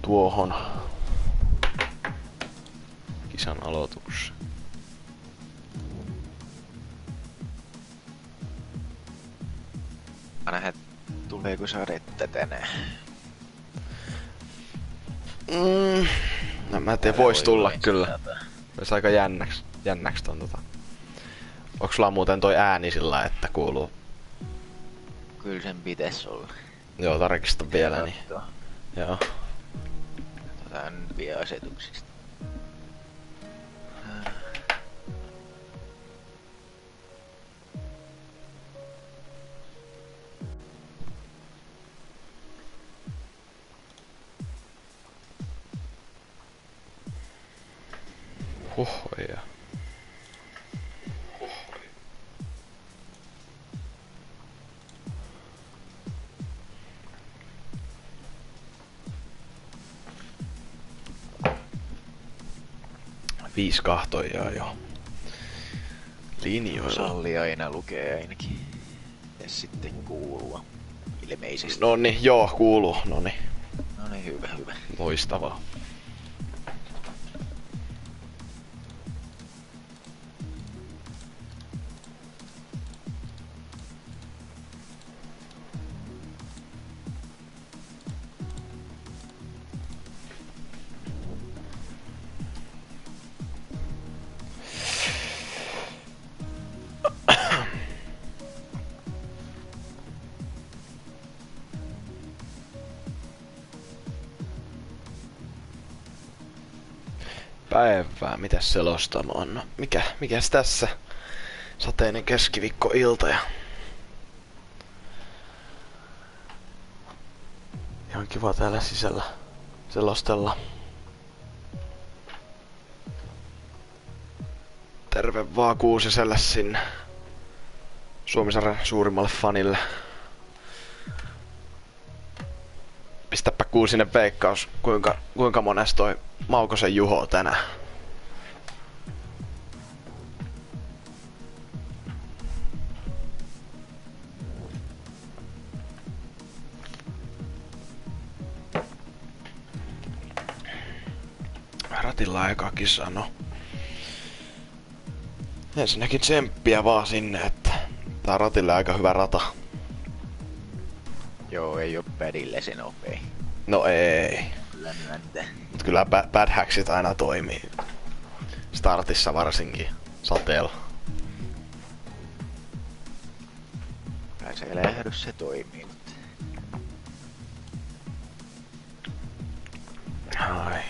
tuohon kisan aloitukseen. Nähdään, tuleeko sadetta tänään. No mä en tiedä, vois tulla kyllä. Olisi aika jännäks ton Onks sulla muuten toi ääni sillä, että kuuluu? Kyllä sen pitäis olla. Joo, tarkista vielä niin. Joo. Otetaan nyt vielä asetuksista. Hohoja. Viisi kahtojaa jo. Linjoilla. Salli aina lukee ainakin. Ja sitten kuulua. Ilmeisesti. Nonni, joo, kuuluu. Nonni. Noniin, hyvä. Loistavaa. Päivää, mitäs selostamaan? No, mikäs tässä? Sateinen keskiviikkoilta ja... Ihan kiva täällä sisällä selostella. Terve vaan Kuusiselle sinne Suomisarjan suurimmalle fanille. Pistäpä Kuusinen veikkaus, kuinka mones toi Maukosen Juho tänään. Ratilla eka kisa, no. Ensinnäkin tsemppiä vaan sinne, että tää on ratille aika hyvä rata. Joo, ei oo pädille se nopei. No ei. Kyllä myöntää. Mut kyllä bad hacksit aina toimii. Startissa varsinkin. Sateella. Kai se lähdössä se toimii, mutta... Ai.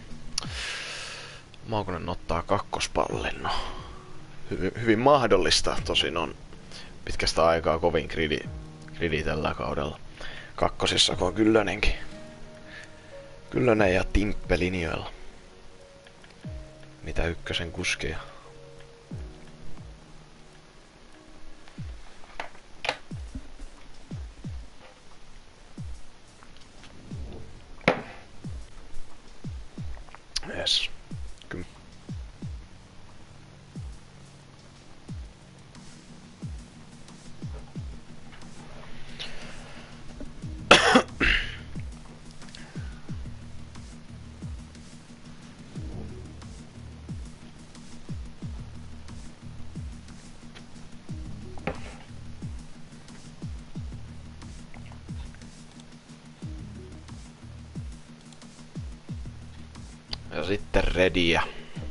Maukonen ottaa kakkospallin, no. Hyvin mahdollista, tosin on pitkästä aikaa kovin gridi tällä kaudella. Kakkosissa kun on Kyllönenkin. Kyllönen ja Timppe linjoilla. Mitä ykkösen kuskeja. Yes. Ja sitten redia.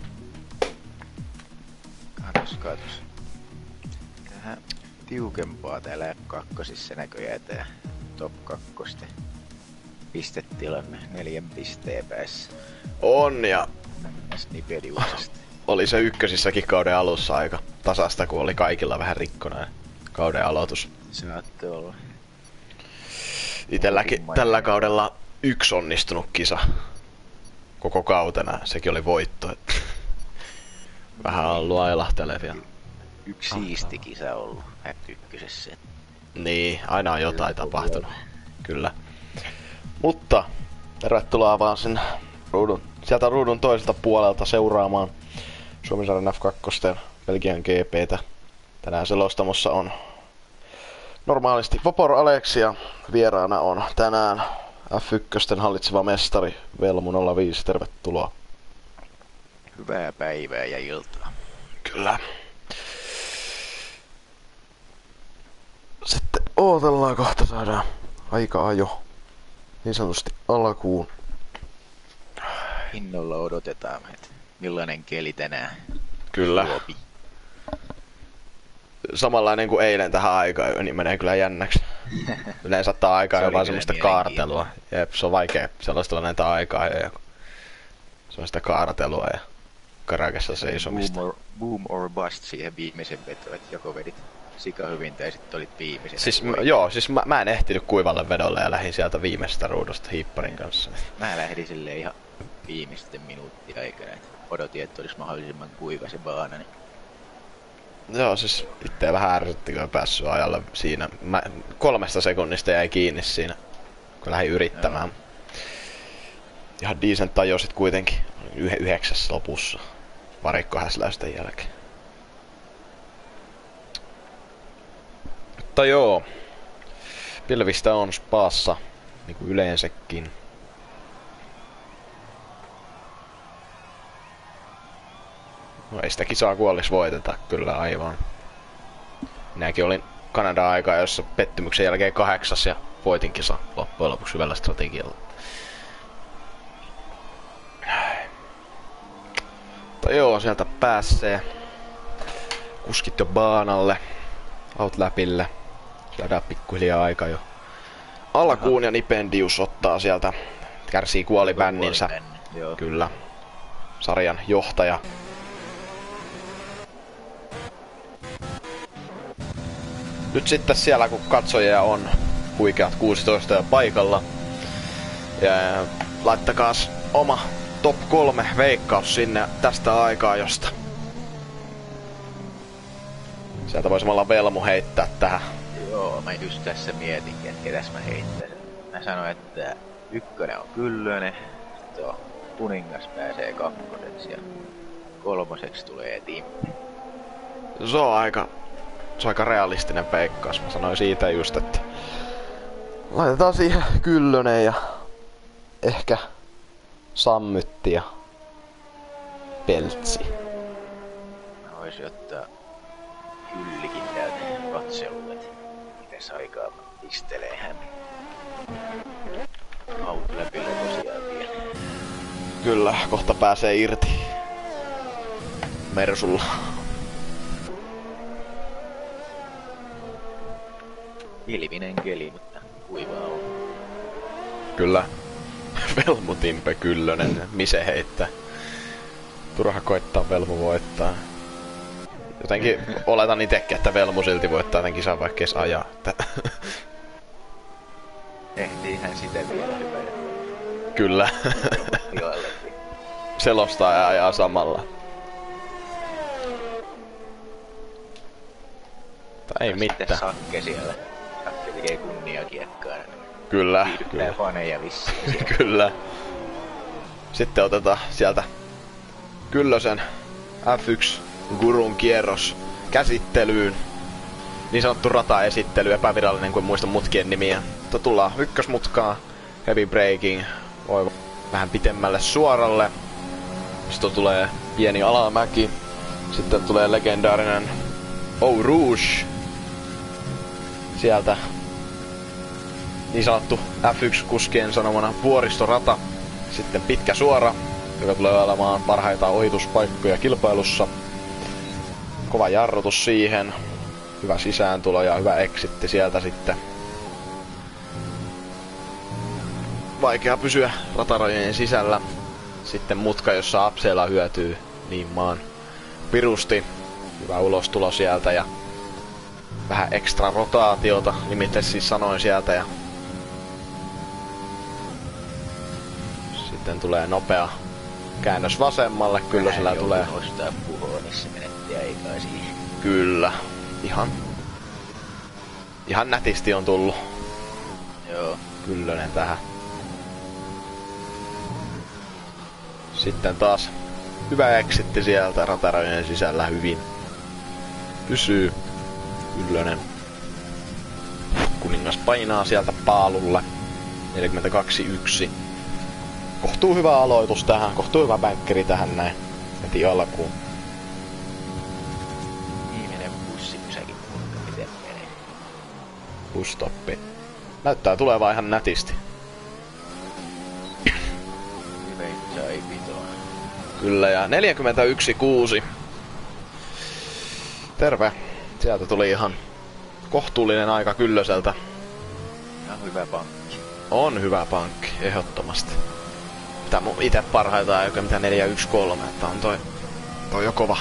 Katos. Tähän tiukempaa täällä kakkosissa näköjään tää top 2. Pistetilanne 4 pisteen päässä. On ja Nipediuksesta. oli se ykkösissäkin kauden alussa aika tasasta, kun oli kaikilla vähän rikkonainen kauden aloitus. Saatte olla. Itelläkin tällä kaudella yksi onnistunut kisa. Koko kautena, sekin oli voitto. Vähän on ollut ailahtelevia. Yksi siisti kisa ollut ykkösessä. Niin, aina on jotain tapahtunut. Kyllä. Mutta tervetuloa vaan sen sieltä ruudun toiselta puolelta seuraamaan Suomisarjan F2 Belgian GPtä. Tänään selostamossa on normaalisti Vapor Aleksi ja vieraana on tänään F1 hallitseva mestari Velmu 05, tervetuloa. Hyvää päivää ja iltaa. Kyllä. Sitten ootellaan kohta, saadaan aika ajo niin sanotusti alkuun. Innolla odotetaan, että millainen keli tänään. Kyllä. Suopi. Samanlainen kuin eilen tähän aikaan, niin menee kyllä jännäksi. Yleensä ottaa aikaa jo vaan semmoista kaartelua. Jep, se on vaikea sellaista lentää aikaa ja semmoista kaartelua ja karakessa seisomista. Boom or bust siihen viimeisen vetoon, että joko vedit sika hyvin tai sitten olit viimeisen. Siis mä en ehtinyt kuivalle vedolle ja lähdin sieltä viimeisestä ruudusta hiipparin kanssa. Mä lähdin silleen ihan viimeisten minuuttien aikana, että odotin, että olisi mahdollisimman kuiva se baana. Niin... Joo, siis itseä vähän ärsytti, kun en päässyt ajalle siinä. 3 sekunnista jäi kiinni siinä, kun lähdin yrittämään. Joo. Ihan decent tajo sit kuitenkin 9 lopussa. Varikkohäsläysten jälkeen. Mutta joo. Pilvistä on spaassa, niinku yleensäkin. No ei sitä kisaa kuollis voiteta, kyllä aivan. Minäkin olin Kanadan aikaa, jossa pettymyksen jälkeen 8 ja voitin kisa loppujen lopuksi hyvällä strategialla. Mutta joo, sieltä pääsee kuskit jo baanalle, outläpille. Saadaan pikkuhiljaa aika jo alkuun ja Nipendius ottaa sieltä, kärsii kuolibänninsä. Kyllä, sarjan johtaja. Nyt sitten siellä kun katsojia on huikeat 16 jo paikalla. Ja laittakaas oma top 3 veikkaus sinne tästä aikaa josta. Sieltä voisi olla Velmu heittää tähän. Joo, mä just tässä mietinkin, että ketäs mä heittäisin. Mä sanoin, että 1 on Kyllönen, sitten on Kuningas pääsee 2 ja 3 tulee Timpe. Se on aika realistinen veikkaus. Mä sanoin siitä just, että laitetaan siihen Kyllönen ja ehkä Sammytti ja Peltsi. Mä voisin ottaa Kyllikin täältä katselulle, että mites aikaa pistelee hän. Outläpillä tosiaan vielä. Kyllä, kohta pääsee irti Mersulla. Ilminen keli, mutta kuivaa on. Kyllä. Velmu Timpe Kyllönen, mise heittää. Turha koittaa Velmu voittaa. Jotenkin oletan itekin, että Velmu silti voittaa tämän kisan vaikka ees ajaa. Ehtiihän sitä vielä hypätä. Kyllä. Selostaa ja ajaa samalla. Tai ei mitään. Sakke siellä. Sakke tekee kunniakiekkaa. Kyllä. Viihdyttää faneja vissiin. Kyllä. Sitten otetaan sieltä Kyllösen F1 Gurun kierros käsittelyyn. Niin sanottu rataesittely, epävirallinen kuin muista mutkien nimiä. Mutta tullaan ykkösmutkaan, heavy braking, voi vähän pitemmälle suoralle. Sitten tulee pieni alamäki. Sitten tulee legendaarinen Eau Rouge. Sieltä niin sanottu F1-kuskien sanomana vuoristorata. Sitten pitkä suora, joka tulee olemaan parhaita ohituspaikkoja kilpailussa. Kova jarrutus siihen. Hyvä sisääntulo ja hyvä exitti sieltä sitten. Vaikea pysyä ratarajojen sisällä. Sitten mutka, jossa Apseella hyötyy niin maan pirusti. Hyvä ulostulo sieltä ja vähän ekstra rotaatiota, nimittäin siis sanoin sieltä. Ja sitten tulee nopea käännös vasemmalle, kyllä sillä tulee. Ostaa puhoa, missä menetti aikaa siihen. Kyllä, ihan nätisti on tullut. Joo. Kyllönen tähän. Sitten taas hyvä exitti sieltä ratarajojen sisällä hyvin. Pysyy Kyllönen. Kuningas painaa sieltä paalulle. 42.1. Kohtuu hyvä aloitus tähän, kohtuu hyvä bänkkeri tähän näin. Heti alkuun. Viimeinen bussipysäkin, miten menee. Busstoppi. Näyttää tulevaa ihan nätisti. Sai pitoa. Kyllä, ja 41.6. Terve. Sieltä tuli ihan kohtuullinen aika Kyllöseltä. Ihan hyvä pankki. On hyvä pankki, ehdottomasti. Mitä mun ite parhaita aikoja, mitä 4.1.3, että on toi jo kova.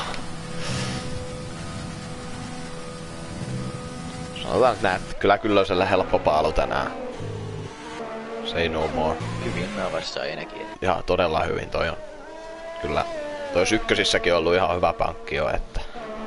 Sanotaan nyt näin, että kyllä Kyllösellä helppo paalu tänään. Say no more. Hyvin navassa ainakin. Ihan todella hyvin toi on. Kyllä. Toi olisi ykkösissäkin ollut ihan hyvä pankki jo, että...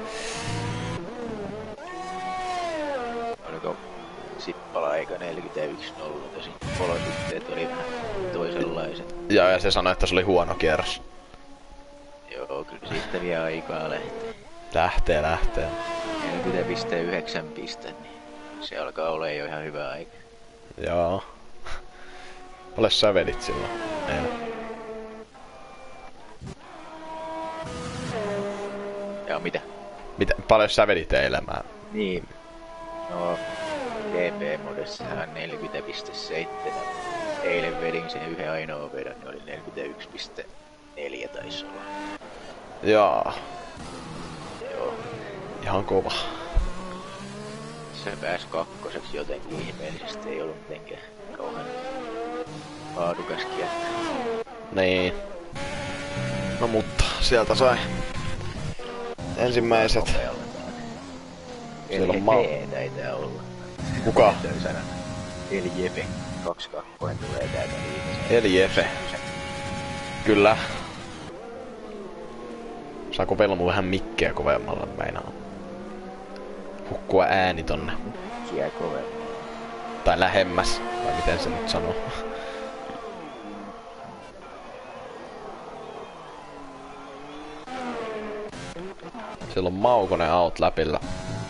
Oliko Sippala-aika 41.0, tosin olosuhteet oli vähän toisenlaiset. Ja se sanoi, että se oli huono kierros. Joo, kyllä siitä vielä aikaa lähtee. Lähtee. 40,9 pistettä, niin se alkaa olla jo ihan hyvä aika. Joo. Paljon sä vedit silloin? Ja mitä? Paljon sä vedit eilen? Niin. No, DP-modessahan 40,7. Eilen vedin sen yhden ainoa vedon, niin oli 41,4 taisi olla. Jaa. Joo. Ihan kova. Se pääsi kakkoseksi jotenkin ihmeellisesti, ei ollut mitenkään kauhean laadukas kieltä. Niin. No mutta, sieltä sai ensimmäiset. Siellä on taitaa olla. Kuka? Eli Jefe. 22 tulee täältä viimeisen. Eli Jefe. Kyllä. Saako Velmu vähän mikkiä kovemmalle meinaa? Hukkua ääni tonne. Mikkiä kovemmalle. Tai lähemmäs. Tai miten se nyt sanoo. Siellä on Maukonen out läpillä.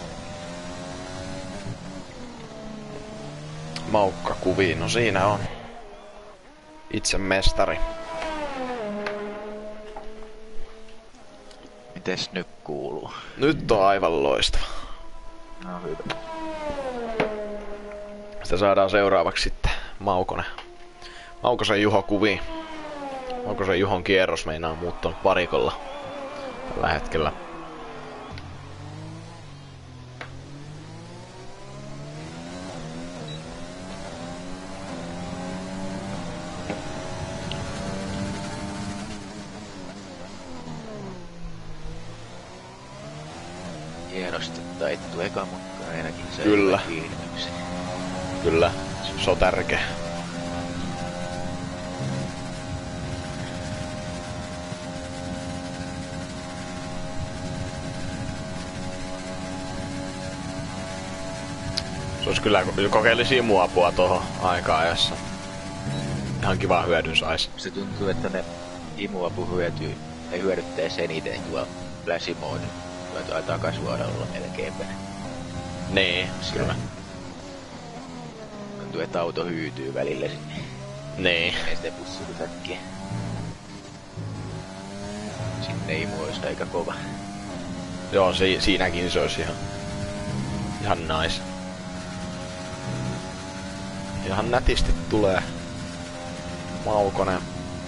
Maukka kuviin, no siinä on. Itse mestari. Mites nyt kuuluu? Nyt on aivan loistava. No hyvä. Sitä saadaan seuraavaksi sitten Maukonen. Maukosen Juho kuviin. Maukosen Juhon kierros meinaa muuttunut varikolla tällä hetkellä. Hienosti taittu eka, mutta ainakin se Kyllä. kiinnityksen. Kyllä, se on tärkeä. Se olisi kyllä kokeilisi imuapua tuohon aika-ajassa. Ihan kiva hyödyn sais. Se tuntuu, että ne imuapu hyödyttäis eniten tuo Flash Mode. Tuo takasuoralla melkeinpä. Niin, kyllä. Tuntuu, että auto hyytyy välillä sinne. Niin. Ei sitten bussipysäkkiä. Sinne imu olisi aika kova. Joo, siinäkin se olisi ihan nice. Ihan nätisti tulee Maukonen.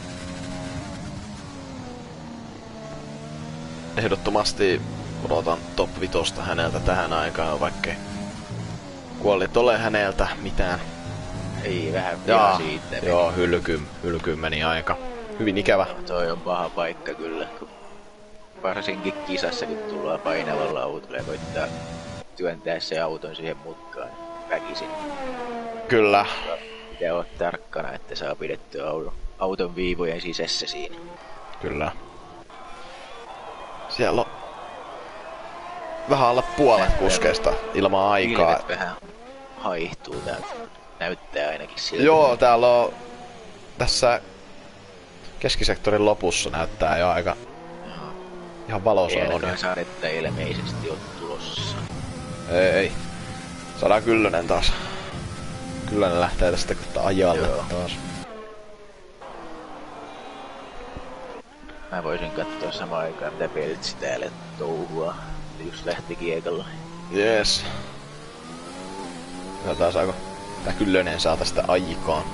Ehdottomasti odotan top 5 häneltä tähän aikaan, vaikkei kuollit ole häneltä mitään. Ei vähän vielä siitä. Joo, hylkyyn meni aika. Hyvin ikävä. Toi on paha paikka kyllä, kun varsinkin kisassa, kun tullaan painavalla autolla ja koittaa työntää se auton siihen mutkaan väkisin. Kyllä. Pitää olla tarkkana, että saa pidettyä auton viivojen sisässä siinä. Kyllä. Siellä on vähän alle puolet kuskeista ilman aikaa. Pilvet vähän haihtuu täältä. Näyttää ainakin siltä. Joo, täällä on tässä keskisektorin lopussa näyttää jo aika ihan valoisa on. Ei sadetta ilmeisesti ole tulossa. Ei. Saadaan Kyllönen taas Kyllä ne lähtee tästä kohta ajalle Joo. taas. Mä voisin katsoa samaan aikaan mitä Peltsi täällä touhua. Just lähti kiekalla. Jees. Katsotaan saako tää Kyllönen saa tästä aikaan.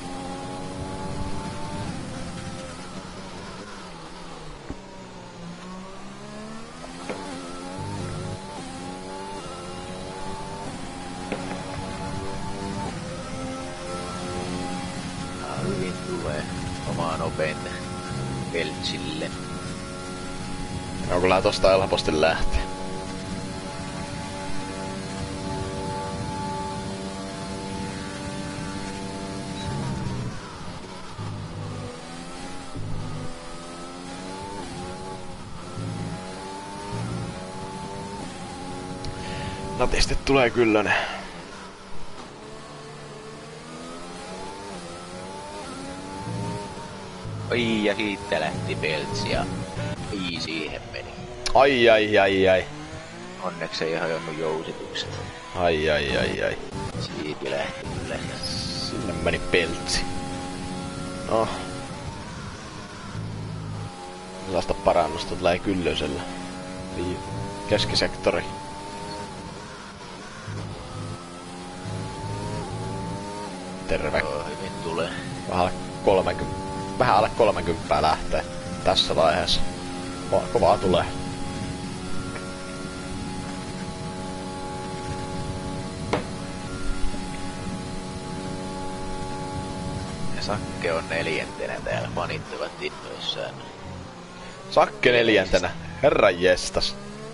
Hyvin tulee omaa nopeinta Peltsille. No kyllä tosta helposti lähtee. Natisti tulee Kyllönen. Oi, ja siitä lähti Peltsi ja siihen meni. Ai. Onneksi ei hajonnut jousitukset. Ai. Siitä lähti kyllä. Sinne meni Peltsi. No. Millaista parannusta tulee Kyllösellä. Keskisektori. Terve. Joo, hyvin tulee. Vähän alle 30 lähtee tässä vaiheessa. Kovaa tulee. Ja Sakke on 4. täällä, panittavat innoissaan. Sakke 4. Herran jestas.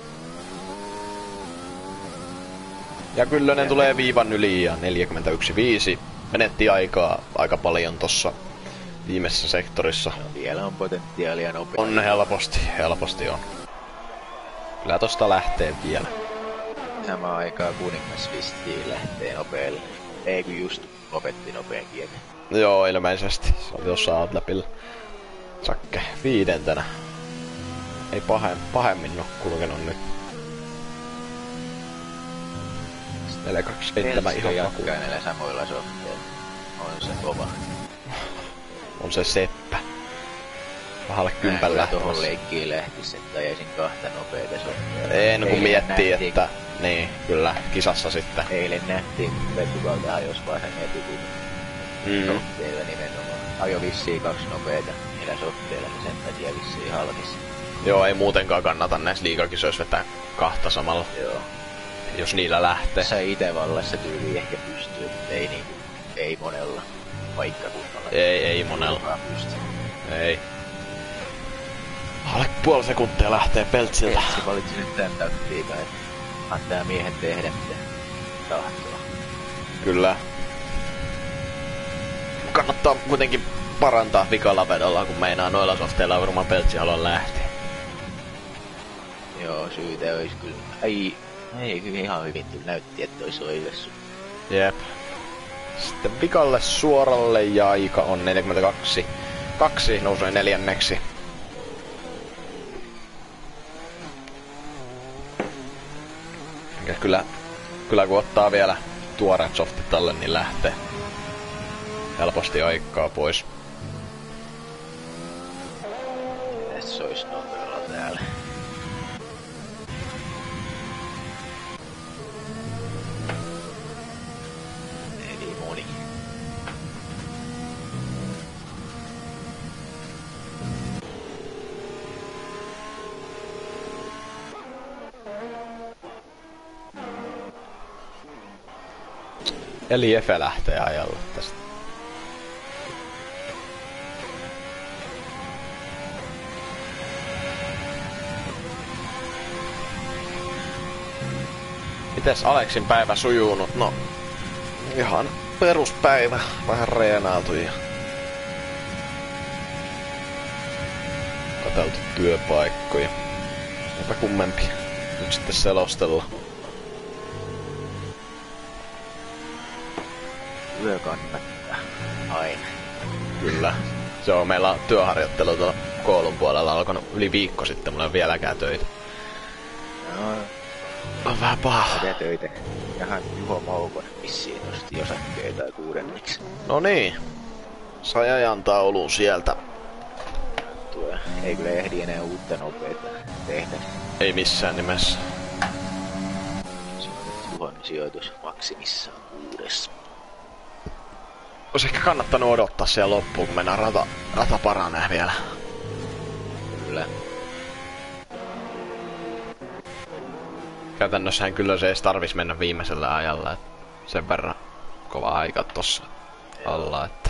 Ja Kyllönen tulee viivan yli ja 41.5. Menetti aikaa aika paljon tossa viimeisessä sektorissa. No, vielä on potentiaalia nopeasti. On helposti on. Kyllä tosta lähtee vielä. Samaan aikaan Kuningas Vistiin lähtee nopealle. Ei kun just lopetti nopean kieken. Joo, ilmeisesti. Se oli tossa outläpillä. Sakke 5. Ei pahemmin oo kulkenut nyt. 427 ihan jatkaa vakuun. näillä samoilla softeilla. On se kova. On se seppä. Vähälle kympän lähtössä. Tuohon leikkiin lähtis, että ajaisin 2 nopeita softeilla. Ei, no kun miettii, nähtiin, että... Niin, kyllä, kisassa sitten. Eilen nähtiin, kun Pettukalta ajos vaan sen etukuun. Softeilla nimenomaan. Ajo vissiin 2 nopeita niillä softeilla, niin sen takia vissiin halkis. Joo, ei muutenkaan kannata näissä liigakisoissa vetää 2 samalla. Joo. Jos niillä lähtee. Tässä Itävallassa tyyli ehkä pystyy, mutta ei niinku, ei monella paikkakunnalla. Ei monella. Pysty. Ei. Alle puoli sekuntia lähtee Peltsiltä. Se valitsi nyt tän taktiikan, että antaa miehen tehdä mitä tahtoo. Kyllä. Kannattaa kuitenkin parantaa vikalla vedolla, kun meinaa noilla softeilla varmaan Peltsi haluaa lähteä. Joo, syytä ois kyllä. Ei kyllä ihan hyvin kyllä näytti, että ois oivessu. Jep. Sitten vikalle suoralle ja aika on 42. 2 nousee 4. Ja kyllä kun ottaa vielä tuoreet softit tälle, niin lähtee helposti aikaa pois. Tässä ois nopealla täällä. Eli moni. Eli Efe lähtee ajalle tästä. Mites Aleksin päivä sujunut? No, ihan peruspäivä. Vähän reenailtu ja katseltu työpaikkoja. Eipä kummempi. Nyt sitten selostella. Työ kannattaa. Aina. Kyllä. Se on meillä työharjoittelu tuolla koulun puolella alkanut yli viikko sitten. Mulla ei ole vieläkään töitä. No, On vähän paha. Mitä töitä? Jahan Juho Maukonen vissiin nosti osakkeita 6. No niin. Sai ajantaulun sieltä. Ei kyllä ehdi enää uutta nopeeta tehdä. Ei missään nimessä. Juhon sijoitus maksimissaan 6. Olisi ehkä kannattanut odottaa siellä loppuun, kun mennään rata paranee vielä. Kyllä. Käytännössähän kyllä se edes tarvis mennä viimeisellä ajalla, et sen verran kova aika tossa alla, että...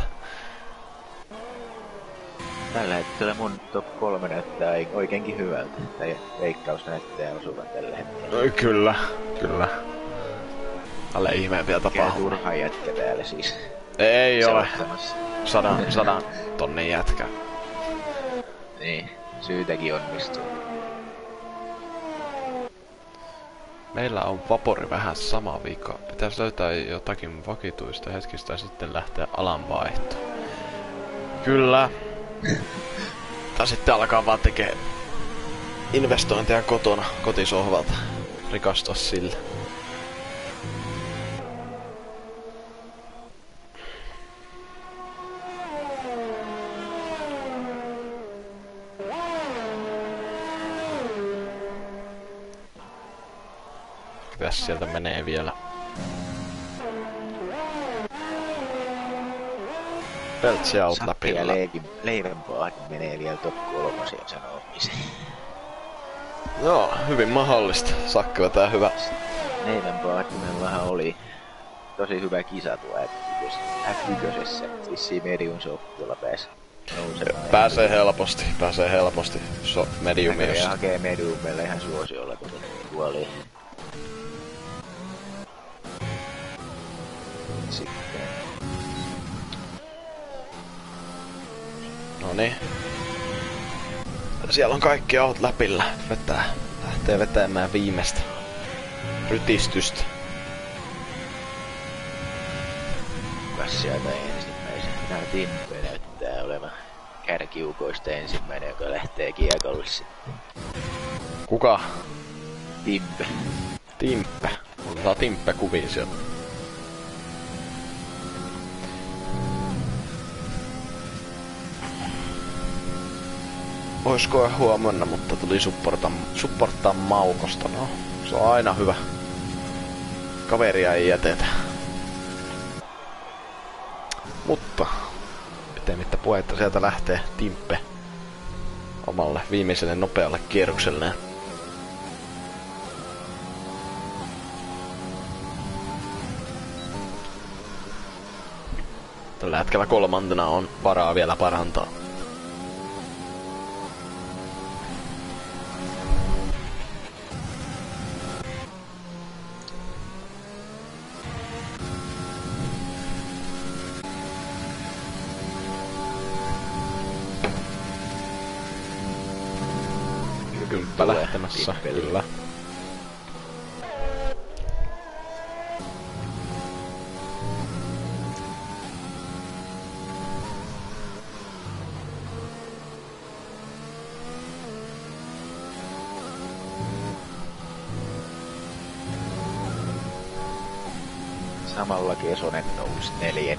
Tällä hetkellä mun top 3 näyttää oikeinkin hyvältä. Tai veikkaus näyttää osuvan tällä hetkellä. No, kyllä, kyllä. Alle ihmeempiä Mikä tapahtuu. turha jätkä täällä siis. Ei ole. Selottamassa. 100 tonnin jätkä. Niin, syytäkin onnistuu. Meillä on Vapori vähän sama vika. Pitäisi löytää jotakin vakituista hetkistä ja sitten lähteä alanvaihtoon. Kyllä. Tai sitten alkaa vaan tekee investointeja kotona, kotisohvalta. Rikastua sillä. Mitäs sieltä menee vielä? Peltsi out läpi. Ja Leivenpaad menee vielä top 3 sanomiseen. Joo, hyvin mahdollista. Sakki vetää hyvä. Leivenpaadimellahan oli tosi hyvä kisa tuo F1. Vissiin medium softilla pääsi nousemaan. Pääsee helposti. Mediumia. Ja hakee mediumilla ihan suosiolla, kun kuoli. Sitten. Noniin. Siellä on kaikki aut läpillä. Lähtee vetämään viimeistä rytistystä. Kukas sieltä ensimmäisen? Nää Timpe näyttää olevan kärkiukoista ensimmäinen, joka lähtee kiekolle sitten. Kuka? Timpe. Timppe. Otetaan Timppe kuviin sieltä. Oisko huomenna, mutta tuli supporttaa Maukosta. No, se on aina hyvä. Kaveria ei jätetä. Mutta, pitemmittä puhetta sieltä lähtee Timppe omalle viimeiselle nopealle kierrokselleen. Tällä hetkellä 3. on varaa vielä parantaa. Kymppä lähtemässä, kyllä. Samalla Kesonen nousi 4.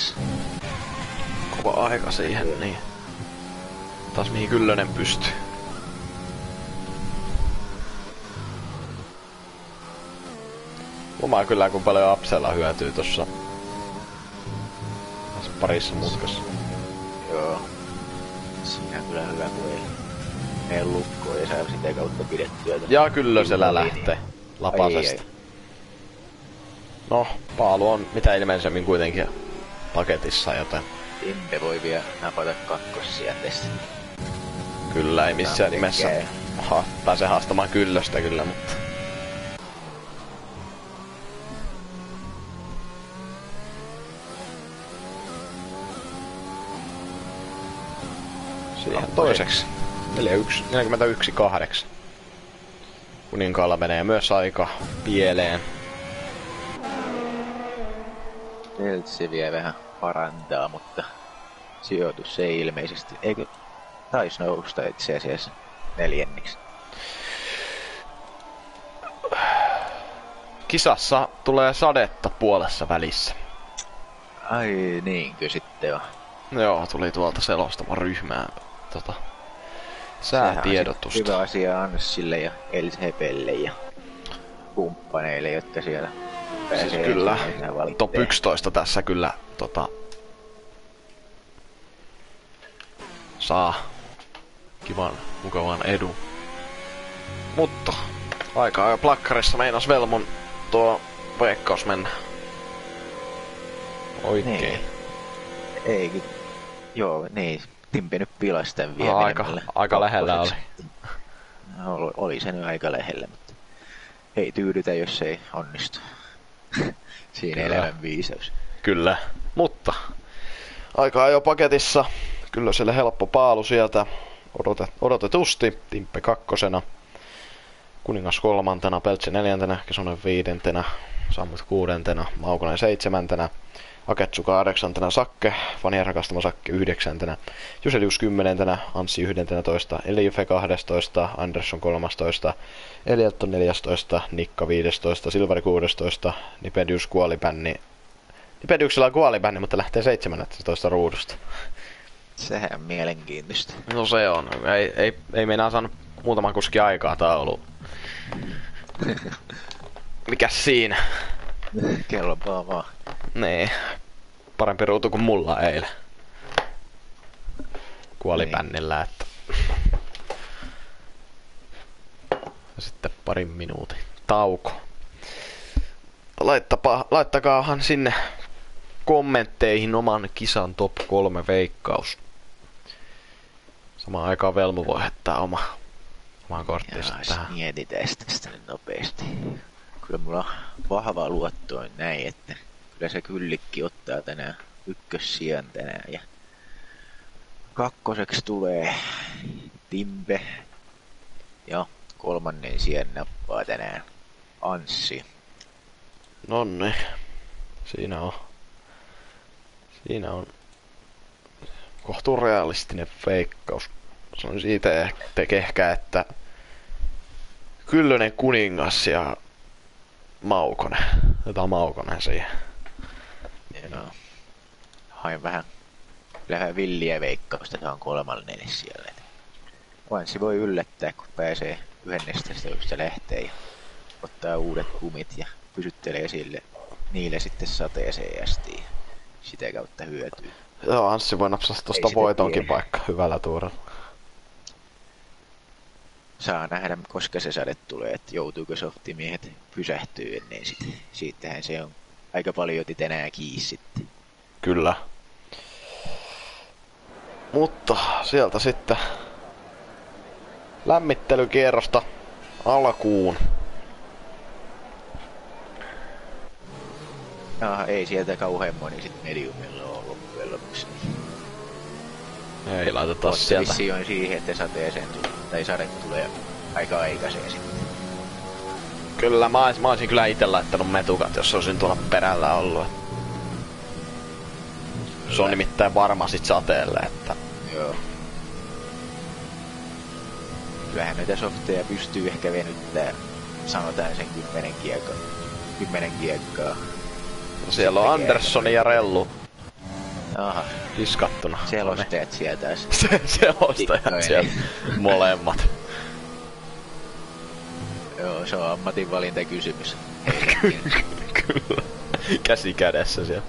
Kova aika siihen, niin. Taas mihin Kyllönen pystyy. Huomaa kyllä, kun paljon Apsella hyötyy tossa parissa mutkassa. Joo. Siinä on kyllä hyvä, kun ei mene lukkoon ja saa sitä kautta pidettyä. Ja Kyllösellä lähtee lapasesta. No, Paalu on mitä ilmeisemmin kuitenkin paketissa, joten... Timpe voi vielä napata kakkossijateessa. Kyllä, ei missään nimessä pääse haastamaan Kyllöstä kyllä, mutta... Siihen toiseksi. 41.8. Kuninkaalla menee myös aika pieleen. Peltsi vie vähän parantaa, mutta sijoitus ei ilmeisesti. Eikö taisi nousta itse asiassa 4. kisassa tulee sadetta puolessa välissä. Ai niinkö sitten on. Joo, tuli tuolta selostama ryhmää säätiedotusta. Hyvä asia Anssille ja LCPlle ja kumppaneille, jotka siellä pääsee siis kyllä, valitteen. top 11 tässä kyllä saa kivan, mukavan edun. Mutta aikaa jo plakkarissa meinas Velmon tuo veikkaus mennä. Oikein. Niin. Eikin. Joo, niin. Timpi nyt pilasi tän vielä. Aika lähellä oli. Oli se nyt aika lähellä, mutta ei tyydytä, jos ei onnistu. Siinä Kyllä. elämän viisaus. Kyllä, mutta aikaa jo paketissa. Kyllä sille helppo paalu sieltä odotetusti. Timppe 2. Kuningas 3. Peltsi 4. Kesonen 5. Sammut 6. Maukonen 7. Aketsu 8. Sakke, fanien rakastama Sakke 9. Juselius 10. Anssi 11. Eliufe 12. Andersson 13. Elielton 14. Nikka 15. Silvari 16. Nipedius kuolibänni. Nipediuksella on kuolibänni, mutta lähtee 17 ruudusta. Sehän on mielenkiintoista. No se on. Ei meinaa saanut muutaman kuskin aikaa tauluun. Mikäs siinä? Kelpaa vaan. Nee. Parempi ruutu kuin mulla eilen. Kuolipännillä, että... Ja sitten parin minuutin tauko. Laittakaahan sinne kommentteihin oman kisan top 3 veikkaus. Samaan aikaan Velmu voi heittää oman korttinsa tähän. Mietitään tästä nyt nopeasti. Kyllä mulla on vahva luotto näin, että kyllä se Kyllikki ottaa tänään ykkössijan tänään. Ja 2. tulee Timpe. Ja 3. sijan nappaa tänään Anssi. Nonni. Siinä on kohtuu realistinen veikkaus. Se on siitä ehkä, että Kyllönen Kuningas ja Maukonen. Jotain Maukonen siihen. Joo. Hain vähän villiä veikkausta, se on 3. siellä. Anssi voi yllättää, kun pääsee 11. josta lähtee ja ottaa uudet kumit ja pysyttelee niille sitten sateeseen asti. Sitä kautta hyötyy. Joo, Anssi voi napsata tosta voitonkin paikka hyvällä tuurella. Saa nähdä, koska se sade tulee, että joutuuko softimiehet pysähtyä ennen sitä. Siitähän se on aika paljon tänään kiinni sitten. Kyllä. Mutta sieltä sitten lämmittelykierrosta alkuun. Ei sieltä kauhean moni sit mediumilla on loppujen lopuksi. Ei laiteta sieltä. Vissi on siihen, että sateeseen tai sade tulee aika aikaiseen sitten. Kyllä, mä olisin kyllä ite laittanut metukat, jos olisin tuolla perällä ollut. Se on nimittäin varma sit sateelle, että... Joo. Kyllähän näitä softeja pystyy ehkä venyttää, sanotaan sen 10 kiekkaa. Siellä on Anderssoni ja Rellu. Aha. Diskattuna. Selostajat sieltä taas. Selostajat sieltä. Molemmat. Joo, se on ammatinvalintakysymys. Kyllä. Käsi kädessä siellä.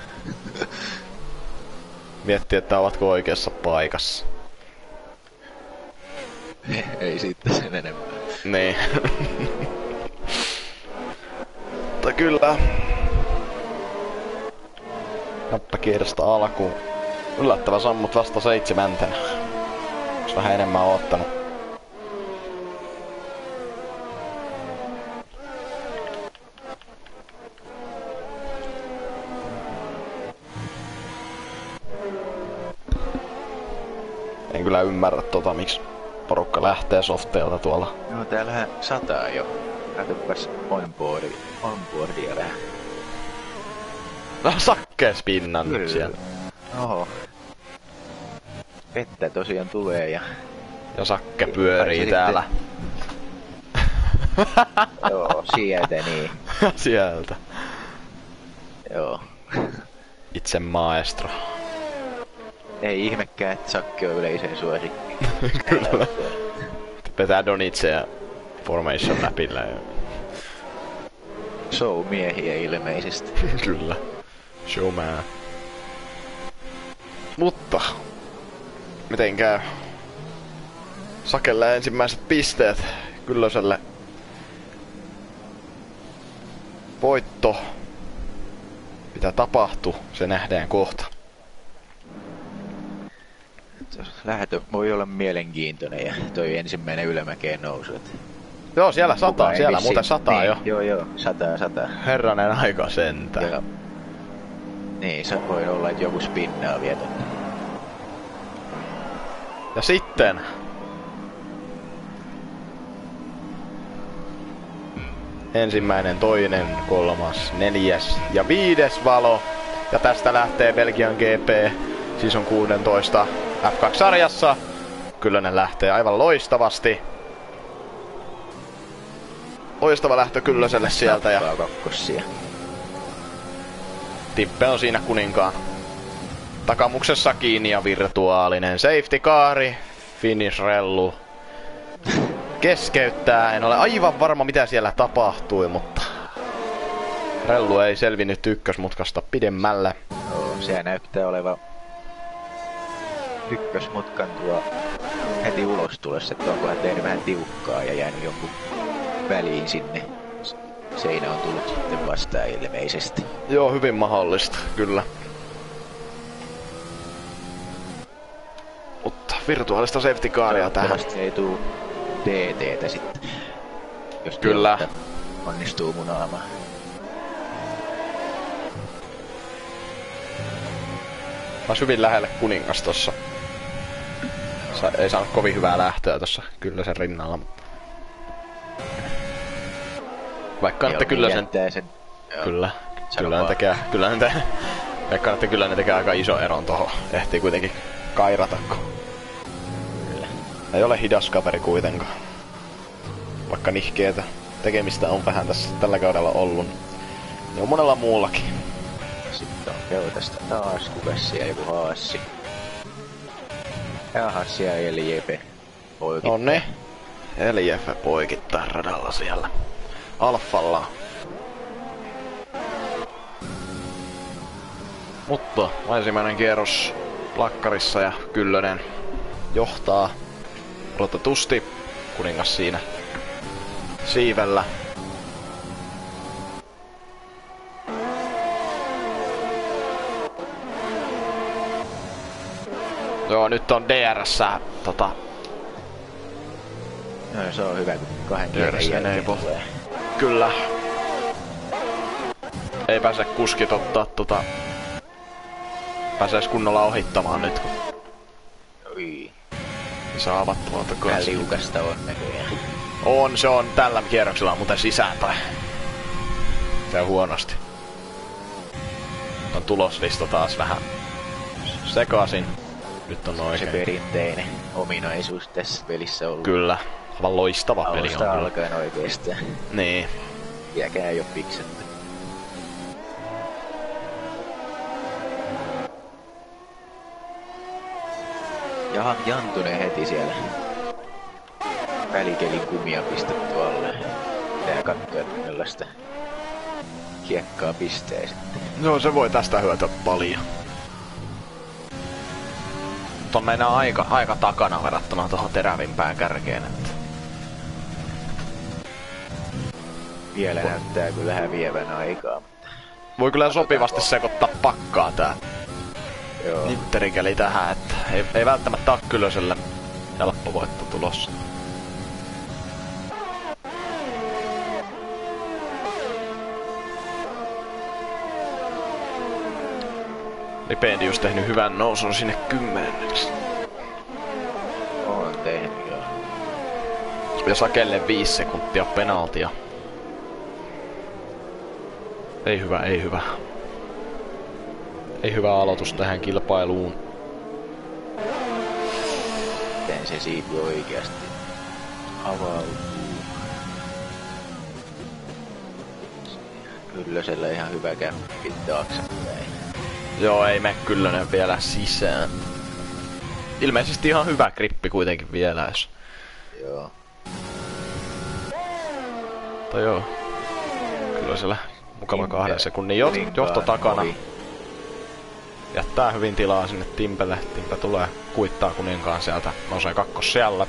Miettii, että ovatko oikeassa paikassa. Ei siitä sen enemmän. Niin. Mutta kyllä. Näppäkierrosta alkuun. Yllättävä sammut vasta 7. Onks vähän enemmän oottanut? En kyllä ymmärrä miksi porukka lähtee softeelta tuolla. No täällähän sataa jo. Katsopas onboardia vähän. No Sakke spinnannut siellä. Oho. Vettä tosiaan tulee ja... Ja Sakke pyörii täällä. Joo, sieltä niin. Sieltä. Joo. Itse maestro. Ei ihmekään, että Sakki on yleisen suosikki. Kyllä. Petää Donitseja Formation läpillä. Ja... Show-miehiä ilmeisesti. Kyllä. Showman. Mutta... Miten käy? Sakelle ensimmäiset pisteet. Kyllöselle voitto. Mitä tapahtuu, se nähdään kohta. Lähtö voi olla mielenkiintoinen ja toi ensimmäinen ylämäkeen nousu. Joo, siellä sataa, siellä muuten sataa niin, jo. Joo, sataa. Herranen aika sentään. Ja, niin, se voi olla, että joku spinnaa vielä. Ja sitten... Ensimmäinen, toinen, kolmas, neljäs ja viides valo. Ja tästä lähtee Belgian GP Season 16 F2-sarjassa. Kyllönen lähtee aivan loistavasti. Loistava lähtö Kyllöselle sieltä ja... Tippe on siinä kuninkaan takamuksessa kiinni ja virtuaalinen safety caari. Finish-rellu keskeyttää. En ole aivan varma mitä siellä tapahtui, mutta... Rellu ei selvinnyt ykkösmutkasta pidemmälle. Joo, se näyttää oleva ykkösmutkan tuo heti ulos tulossa, että onko hän tehnyt vähän tiukkaa ja jäänyt jonkun väliin sinne. Seinä on tullut sitten vastaan ilmeisesti. Joo, hyvin mahdollista, kyllä. Mutta virtuaalista safety caria tähän. Toivottavasti ei tuu DT:tä sitten. Jos kyllä. Onnistuu munaamaan. Mä hyvin lähelle kuningas tossa. Ei saanut kovin hyvää lähtöä tossa kyllä sen rinnalla. Vaikka että kyllä sen... Kyllä ne tekee... Veikkaan, että kyllä ne tekee aika iso eron tohon. Ehtii kuitenkin kairata, kun... Kyllä. Ei ole hidas kaveri kuitenkaan. Vaikka nihkeetä tekemistä on vähän tässä tällä kaudella ollut. Ja on monella muullakin. Sitten on Keutasta taas, kukas siellä joku Haassi. Ja Haassi ja Eliepe poikittaa. Nonni. Eliepe poikittaa radalla siellä. Alfalla. Mutta ensimmäinen kierros plakkarissa ja Kyllönen johtaa odotetusti. Kuningas siinä siivellä. Joo, nyt on DR:ssä No se on hyvä, kun kahden kierran jälkeen tulee. Kyllä. Ei pääse kuskit ottaa pääsees kunnolla ohittamaan nyt, kun Oi. saavat tuolta kanssa. Vähän liukasta on näköjään. Se on tällä kierroksella muuten sisään tai se on huonosti. On tuloslista taas vähän sekaisin. Nyt on oikein. Se perinteinen ominaisuus tässä pelissä ollut. Kyllä. Aivan loistava peli on kyllä. Alkaen oikeesti. Niin. Vieläkään ei oo piksetty. Ja Jantunen heti siellä välikelin kumia pistetty alle. Pitää katsoa, että millaista kiekkaa pistee sitten. Joo, se voi tästä hyötyä paljon. Mutta on mennä aika takana verrattuna tuohon terävimpään kärkeen. Että... Vielä näyttää kyllä häviävän aikaa. Voi kyllä sopivasti sekoittaa pakkaa tää Joo. nitterikeli tähän, että ei välttämättä oo Kyllöselle helppo voitto tulossa. Lipendius tehnyt hyvän nousun sinne 10. On tehnyt joo. Ja Sakelle 5 sekuntia penaltia. Ei hyvä. Ei hyvä aloitus tähän kilpailuun. Miten se siipi oikeasti avautuu? Ylösellä ihan hyvä käppi taaksepäin. Joo, ei mene Kyllönen vielä sisään. Ilmeisesti ihan hyvä grippi kuitenkin vielä, jos... Joo. Tai joo. Kyllä siellä mukava 2 sekunnin johto takana. Ohi. Jättää hyvin tilaa sinne Timpelle. Timpe tulee kuittaa kuninkaan sieltä. Nousee siellä.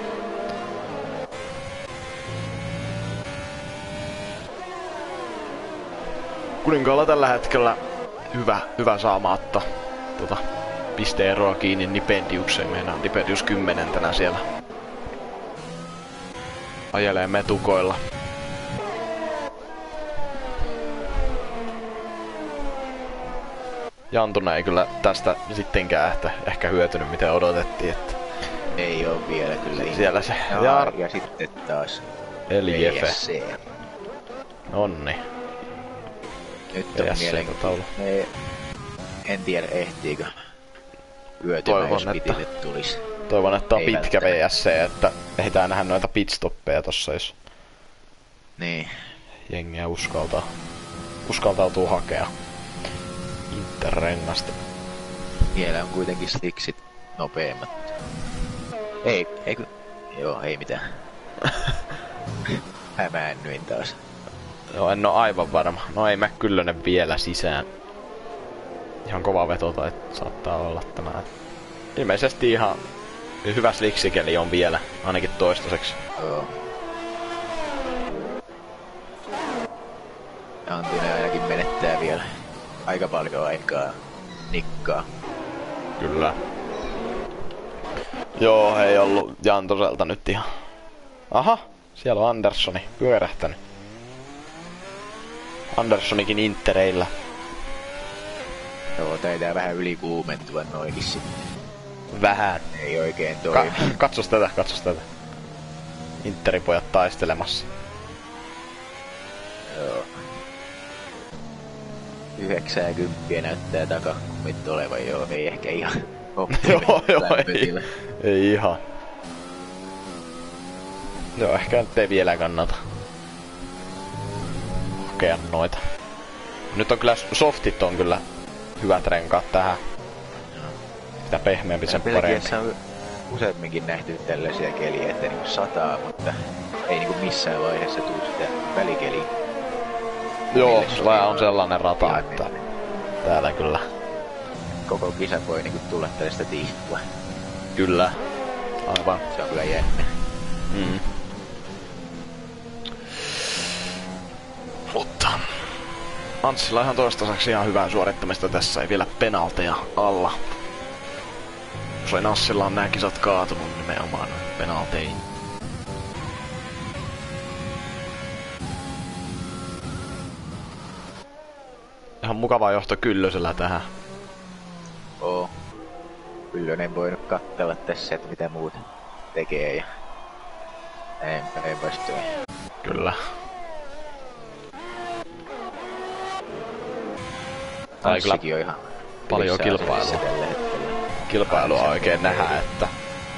Kuninkaalla tällä hetkellä hyvä saamatta pisteeroa kiinni Nipendiukseen. Meidän Nipendius 10 siellä. Ajelee metukoilla. Jantunen ei kyllä tästä sittenkään ehkä hyötynyt miten odotettiin, että... Ei oo vielä kyllä. Siellä se... Ja sitten taas... Eliefe. Onni. Nyt on mielenkiintoinen. En tiedä ehtiikö hyötymään, jos pitille tulisi. Toivon, että on pitkä VSC, että ehditään nähdä noita pitstoppeja tossa, jos... Niin. Jengiä uskaltautuu hakea Interrengasta. Vielä on kuitenkin sliksit nopeammat. Joo, ei mitään. Hämäännyin taas. Joo, en oo aivan varma. No ei mä Kyllönen vielä sisään. Ihan kova veto tai saattaa olla tämä. Ilmeisesti ihan hyvä sliksikeli on vielä, ainakin toistaiseksi. Joo. Antinen ainakin menettää vielä aika paljon aikaa nikkaa. Kyllä. Joo, ei ollut Jantoselta nyt ihan. Aha, siellä on Anderssoni pyörähtänyt. Anderssonikin Intereillä. Joo, taitaa vähän ylikuumentua noikin sitten. Vähän. Ei oikein toimi. Katsos tätä. Interipojat taistelemassa. Joo. 90 näyttää takakummit olevan, joo, ei ehkä ihan Joo, ei ihan. Joo, ehkä nyt ei vielä kannata hakea noita. Nyt on kyllä, softit on kyllä hyvät renkaat tähän. Sitä pehmeämpi sen parempi. On useamminkin nähty tällaisia keliä, että niinku sataa, mutta ei niinku missään vaiheessa tuu sitä välikeliä. Joo, vaan on sellainen rata, että täällä kyllä. Koko kisa voi niinku tulla tällaista tihkua. Kyllä. Aivan. Se on kyllä jännä. Mutta Antsilla ihan toistaiseksi ihan hyvää suorittamista tässä, ei vielä penalteja alla. Usein Anssilla on nää kisat kaatunut nimenomaan penalteihin. Ihan mukava johto Kyllösellä tähän. Oo. Kyllönen voinut katsella tässä, että mitä muut tekee ja näin päinvastoin. Kyllä. Tanssikin on ihan paljon kilpailua oikein nähdä, että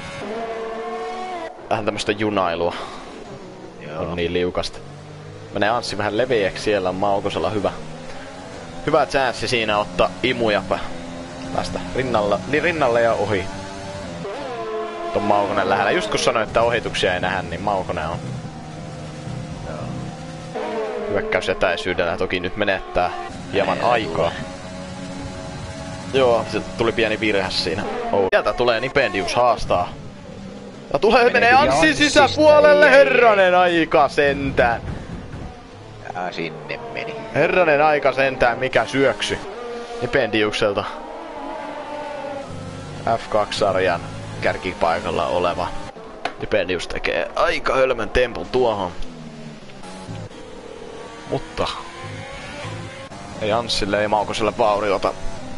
vähän tämmöstä junailua. Joo. On niin liukasta. Menee Anssi vähän leviäksi, siellä on Maukosella hyvä chanssi siinä ottaa imuja päästä rinnalle ja ohi. Ton Maukonen lähellä. Just kun sanoin, että ohituksia ei nähdä, niin Maukonen on hyökkäysetäisyydellä. Toki nyt menettää hieman aikaa. Joo, se tuli pieni virhe siinä. Sieltä tulee Nipendius haastaa. Ja menee Anssin sisäpuolelle, herranen aika sentään. Ja sinne meni. Herranen aika sentään, mikä syöksy Nipendiukselta. F2-sarjan kärkipaikalla oleva Nipendius tekee aika hölmön tempun tuohon. Mutta ei Anssille, ei Maukoselle vauriota.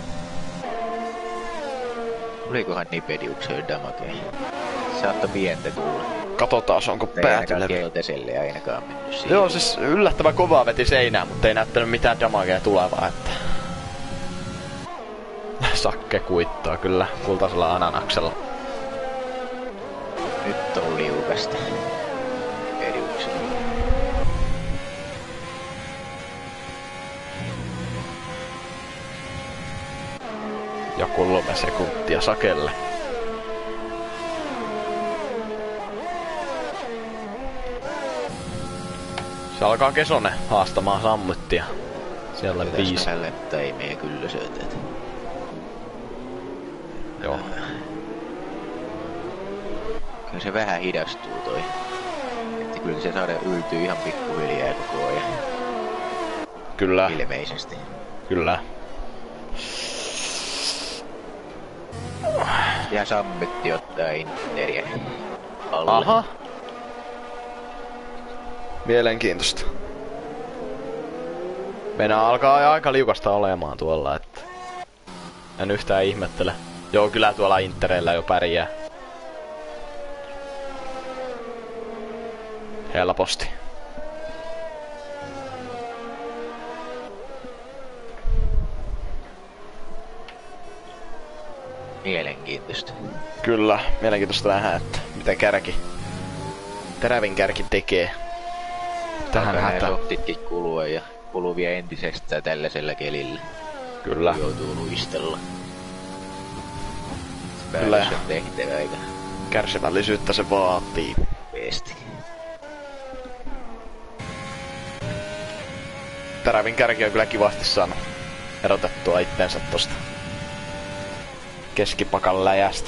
Olikohan Nipendiukselle damagea? Saattoi pientä tulla. Katsotaan, onko päätyllä. Ei Keltaselle ainakaan mennyt siihen. Joo, siis yllättävän kovaa veti seinään, mutta ei näyttänyt mitään damagea tulevaa, että... Sakke kuittaa kyllä kultaisella ananaksella. Nyt on liukasta. Nipendiuksella. Ja 3 sekuntia Sakelle. Se alkaa Kesonen haastamaan Sammuttia. Siellä on 5. Että ei meidän kyllä syötetä. Joo. Kyllä se vähän hidastuu toi. Että kyllä se saada yltyy ihan pikkuhiljaa koko ajan. Kyllä. Ilmeisesti. Kyllä. Ja Sammetti ottaa Interiä alle. Aha. Mielenkiintoista. Meidän alkaa aika liukasta olemaan tuolla, että en yhtään ihmettele. Joo, kyllä tuolla Intereillä jo pärjää. Helposti. Mielenkiintoista. Kyllä, mielenkiintoista nähdä, että miten terävin kärki tekee tähän hätään. Softitkin kulua ja kuluvia entisestään tällaisella kelillä. Kyllä. Joutuu luistella. Kyllä. Päätös on tehtävä eikä Kärsivällisyyttä se vaatii. peesti. Terävin kärki on kyllä kivasti saanut erotettua itteensä tosta keskipakan läjästä.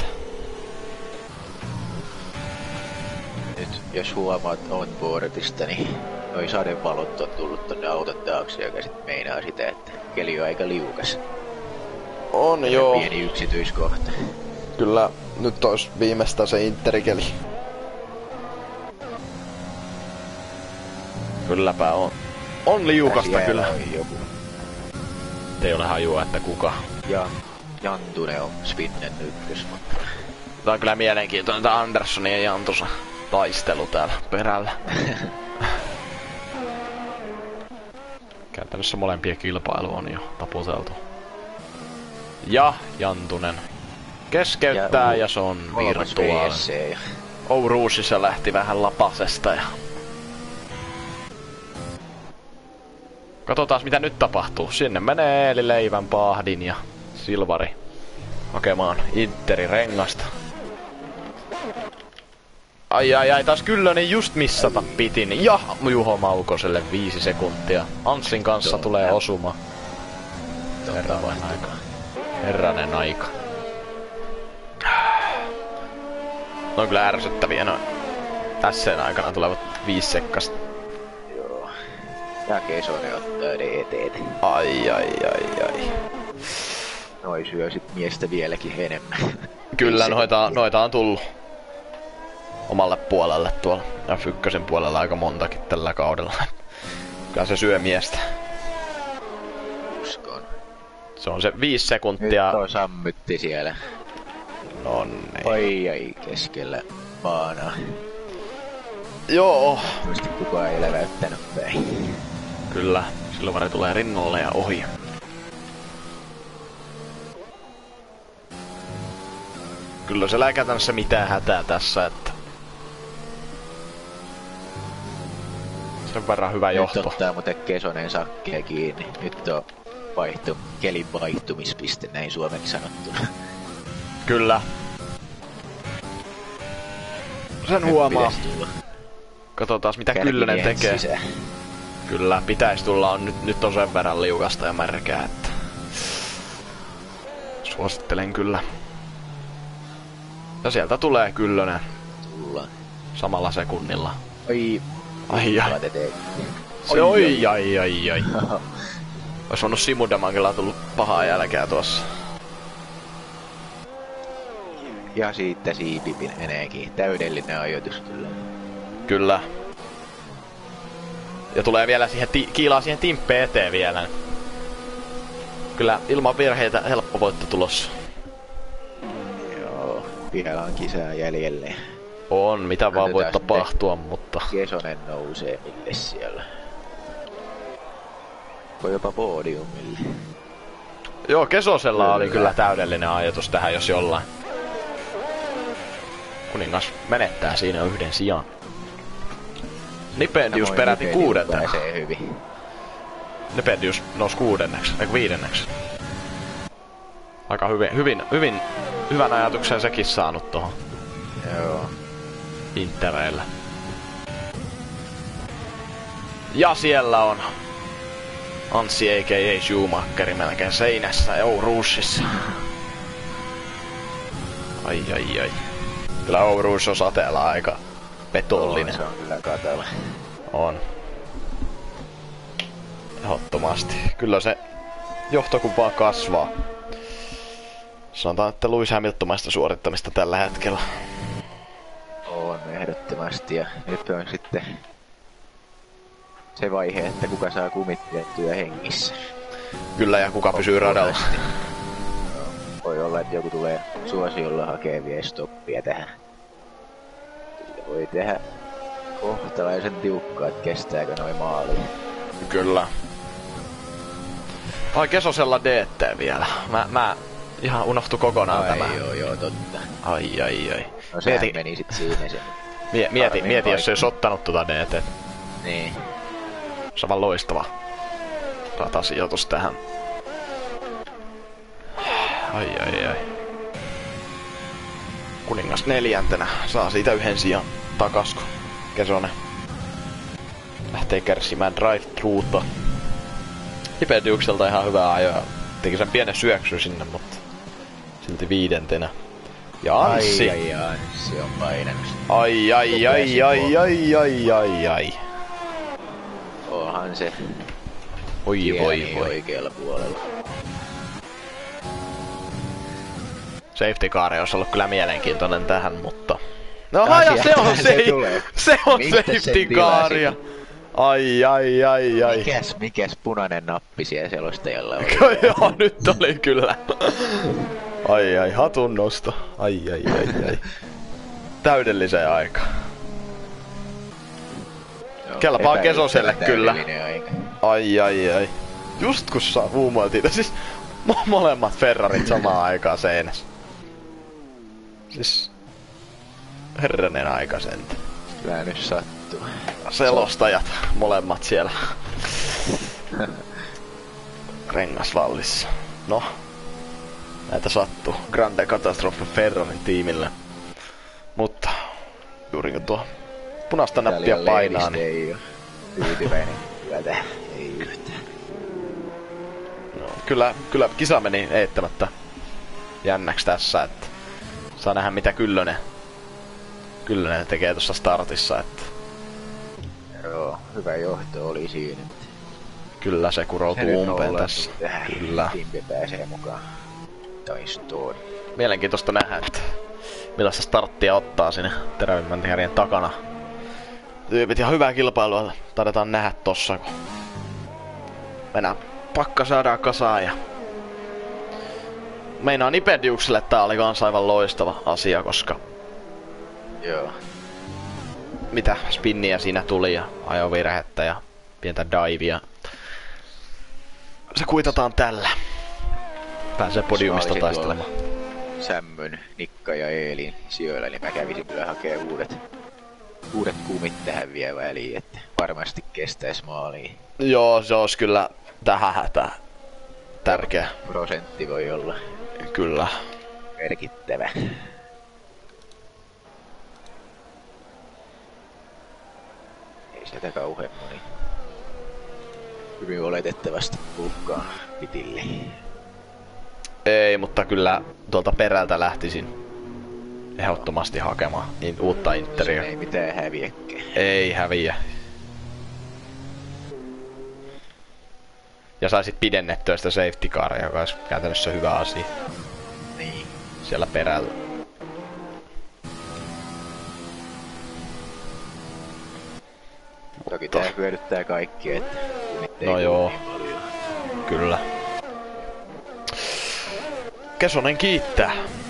Nyt jos huomaat onboardista, niin noi sadevalot on tullut tonne auton taakse, joka sit meinaa sitä, että keli on aika liukas. On joo. Pieni yksityiskohta. Kyllä nyt ois viimeistään se interikeli. Kylläpä on. On liukasta kyllä. On joku. Ei ole hajua, että kuka. Ja Jantunen on Spinnen ykkös, mutta Tää on kyllä mielenkiintoinen tää Anderssonin ja Jantusen taistelu täällä perällä. Käytännössä molempien kilpailu on jo taputeltu. Ja Jantunen keskeyttää ja se on virtuaalinen. ja Ouruusissa lähti vähän lapasesta ja... Katsotaan mitä nyt tapahtuu. Sinne menee Eeli Leivän Pahdin ja Silvari hakemaan Interin rengasta. Ai, taas Kyllönen just missata pitin. Ja Juho Maukoselle 5 sekuntia. Anssin kanssa tulee osuma. Herranen aika. Ne on kyllä ärsyttäviä noin. Tässä aikana tulevat 5 sekkasta. joo. Ja Kesonen ottaa DT:tä. Ai. Noi syö sit miestä vieläkin enemmän. Kyllä noita on tullut omalle puolelle tuolla. Ja Fykkösen puolella aika montakin tällä kaudella. Kyllä se syö miestä. Uskon. Se on se 5 sekuntia. Nyt on Sammytti siellä. Nonni. Ai keskellä maana. Joo. Muista kukaan ei läväyttänyt päin. Kyllä. Silvari tulee rinnalle ja ohi. Kyllä se ei käytännössä mitään hätää tässä, että... Sen verran hyvä johto. Nyt ottaa muuten Kesonen sakkia kiinni. Nyt on kelin vaihtumispiste, näin suomeksi sanottuna. Kyllä. Sen huomaa. Katsotaan mitä Kyllönen tekee. Sisään. Kyllä, pitäisi tulla. Nyt on sen verran liukasta ja märkää, että... Suosittelen kyllä. Ja sieltä tulee Kyllönen. Tullaan. Samalla sekunnilla. Ai. Ai. Ois voinut Simudamankilla tullut pahaa jälkeä tuossa. Ja siitä siipi meneekin. Täydellinen ajoitus kyllä. Kyllä. Ja tulee vielä siihen kiilaa siihen timppeen eteen vielä. Kyllä ilman virheitä helppo voitto tulossa. Joo, vielä on kisaa jäljelle. On, mitä vaan voi tapahtua, mutta... Kesonen nousee mille siellä. Voi jopa podiumille. Joo, Kesosella oli kyllä täydellinen ajatus tähän, jos jollain. Kuningas menettää siinä yhden sijaan. Nipendius peräti 6. Pääsee hyvin. Nipendius nousi 6. eikä 5. Aika hyvän ajatuksen sekin saanut tohon Joo. Intereillä. Ja siellä on Anssi a.k.a. Schumacheri melkein seinässä Ouruussissa. Ai. Kyllä Ouruus on sateella aika petollinen. Se on kyllä katella. On. Ehdottomasti. Kyllä se johtokuva kasvaa. Sanotaan, että Lewis Hamiltonmaista suorittamista tällä hetkellä. On ehdottomasti ja nyt on sitten se vaihe, että kuka saa kumit pidettyä hengissä. Kyllä, ja kuka pysyy radalla. Voi olla, että joku tulee suosiolla hakee vielä stoppia tähän. Kyllä voi tehdä kohtalaisen tiukkaa, että kestääkö noi maaliin. Kyllä. Ai Kesosella DT vielä. Mä ihan unohtu kokonaan tämä. Joo, totta. Ai. No sehän meni sit siinä sen. Mieti jos se olisi ottanut tuota DT. Niin. Se on vaan loistava ratasijoitus tähän. Ai. Kuningas 4. saa siitä yhden sijan takas, kun Kesonen lähtee kärsimään drive-thruuta. Hypediukselta ihan hyvää ajoa. Teki sen pienen syöksyn sinne, mutta silti 5. Ja Anssi. Anssi on painanut. Ai. Onhan se. Voi. Oikealla puolella. Safety car olisi ollut kyllä mielenkiintoinen tähän, mutta... No ja se on safety caria! Ai. Mikäs punainen nappi siellä selostajalla oli? Joo, nyt oli kyllä. Ai, hatun nosto. Ai. Täydelliseen aikaan. Kelpaa Kesoselle kyllä. Ai. Just kun uumoiltiin, siis molemmat Ferrarit samaan aikaan seinässä. Siis... Herranen aika sentä. Kyllä nyt sattuu. Selostajat, molemmat siellä. Rengasvallissa. No. Näitä sattuu. Grande katastrofe Ferrarin tiimille. Mutta... Juuri kun tuo punaista nappia painaa, niin... Ei oo tyytyväinen. Ei yhtään. No, kyllä kisa meni eittämättä jännäks tässä, että... Saa nähdä mitä Kyllönen tekee tuossa startissa, että... Joo, hyvä johto oli siinä. Kyllä se kuroutuu umpeen tässä. Kyllä. Timpe pääsee mukaan taistoon. Mielenkiintoista nähdä, että millaista starttia ottaa sinne terävimmän kärjen takana. Tyypit ihan hyvää kilpailua taidetaan nähdä tossa, kun mennään pakka saadaan kasaan ja... Meinaan Ipediukselle tää oli kans aivan loistava asia, koska... Joo. Mitä spinniä siinä tuli ja ajovirhettä ja pientä divea. Se kuitataan tällä. Pääsee podiumista taistelemaan. Sämmön, Nikka ja Eelin sijoilla, niin mä kävisin kyllä hakee uudet kumit tähän vielä väliin, että varmasti kestäis maaliin. Joo, se olisi kyllä tähän hätään tärkeä. Prosentti voi olla. Kyllä. Merkittävä. Ei sieltä kauhean moni. Hyvin oletettavasti pukkaa pitille. Ei, mutta kyllä tuolta perältä lähtisin ehdottomasti hakemaan uutta Interiä. Ei mitään häviäkään. Ei häviä. Ja saisit pidennettyä sitä safety caria, joka olisi käytännössä hyvä asia. Niin. Siellä perällä. Toki tää hyödyttää kaikkia, että no joo. Niin kyllä. Kesonen kiittää.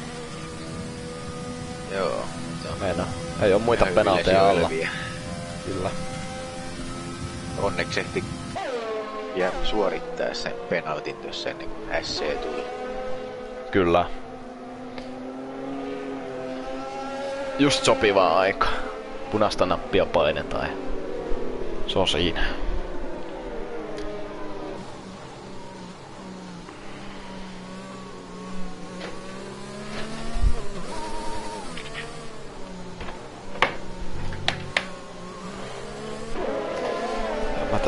Joo. Meina. Ei oo muita penalteja alla. Kyllä. Onneksi ehti ja suorittaa sen penaltin tuossa ennen kuin SC tuli. Kyllä. Just sopivaa aika. Punaista nappia painetaan ja se on siinä.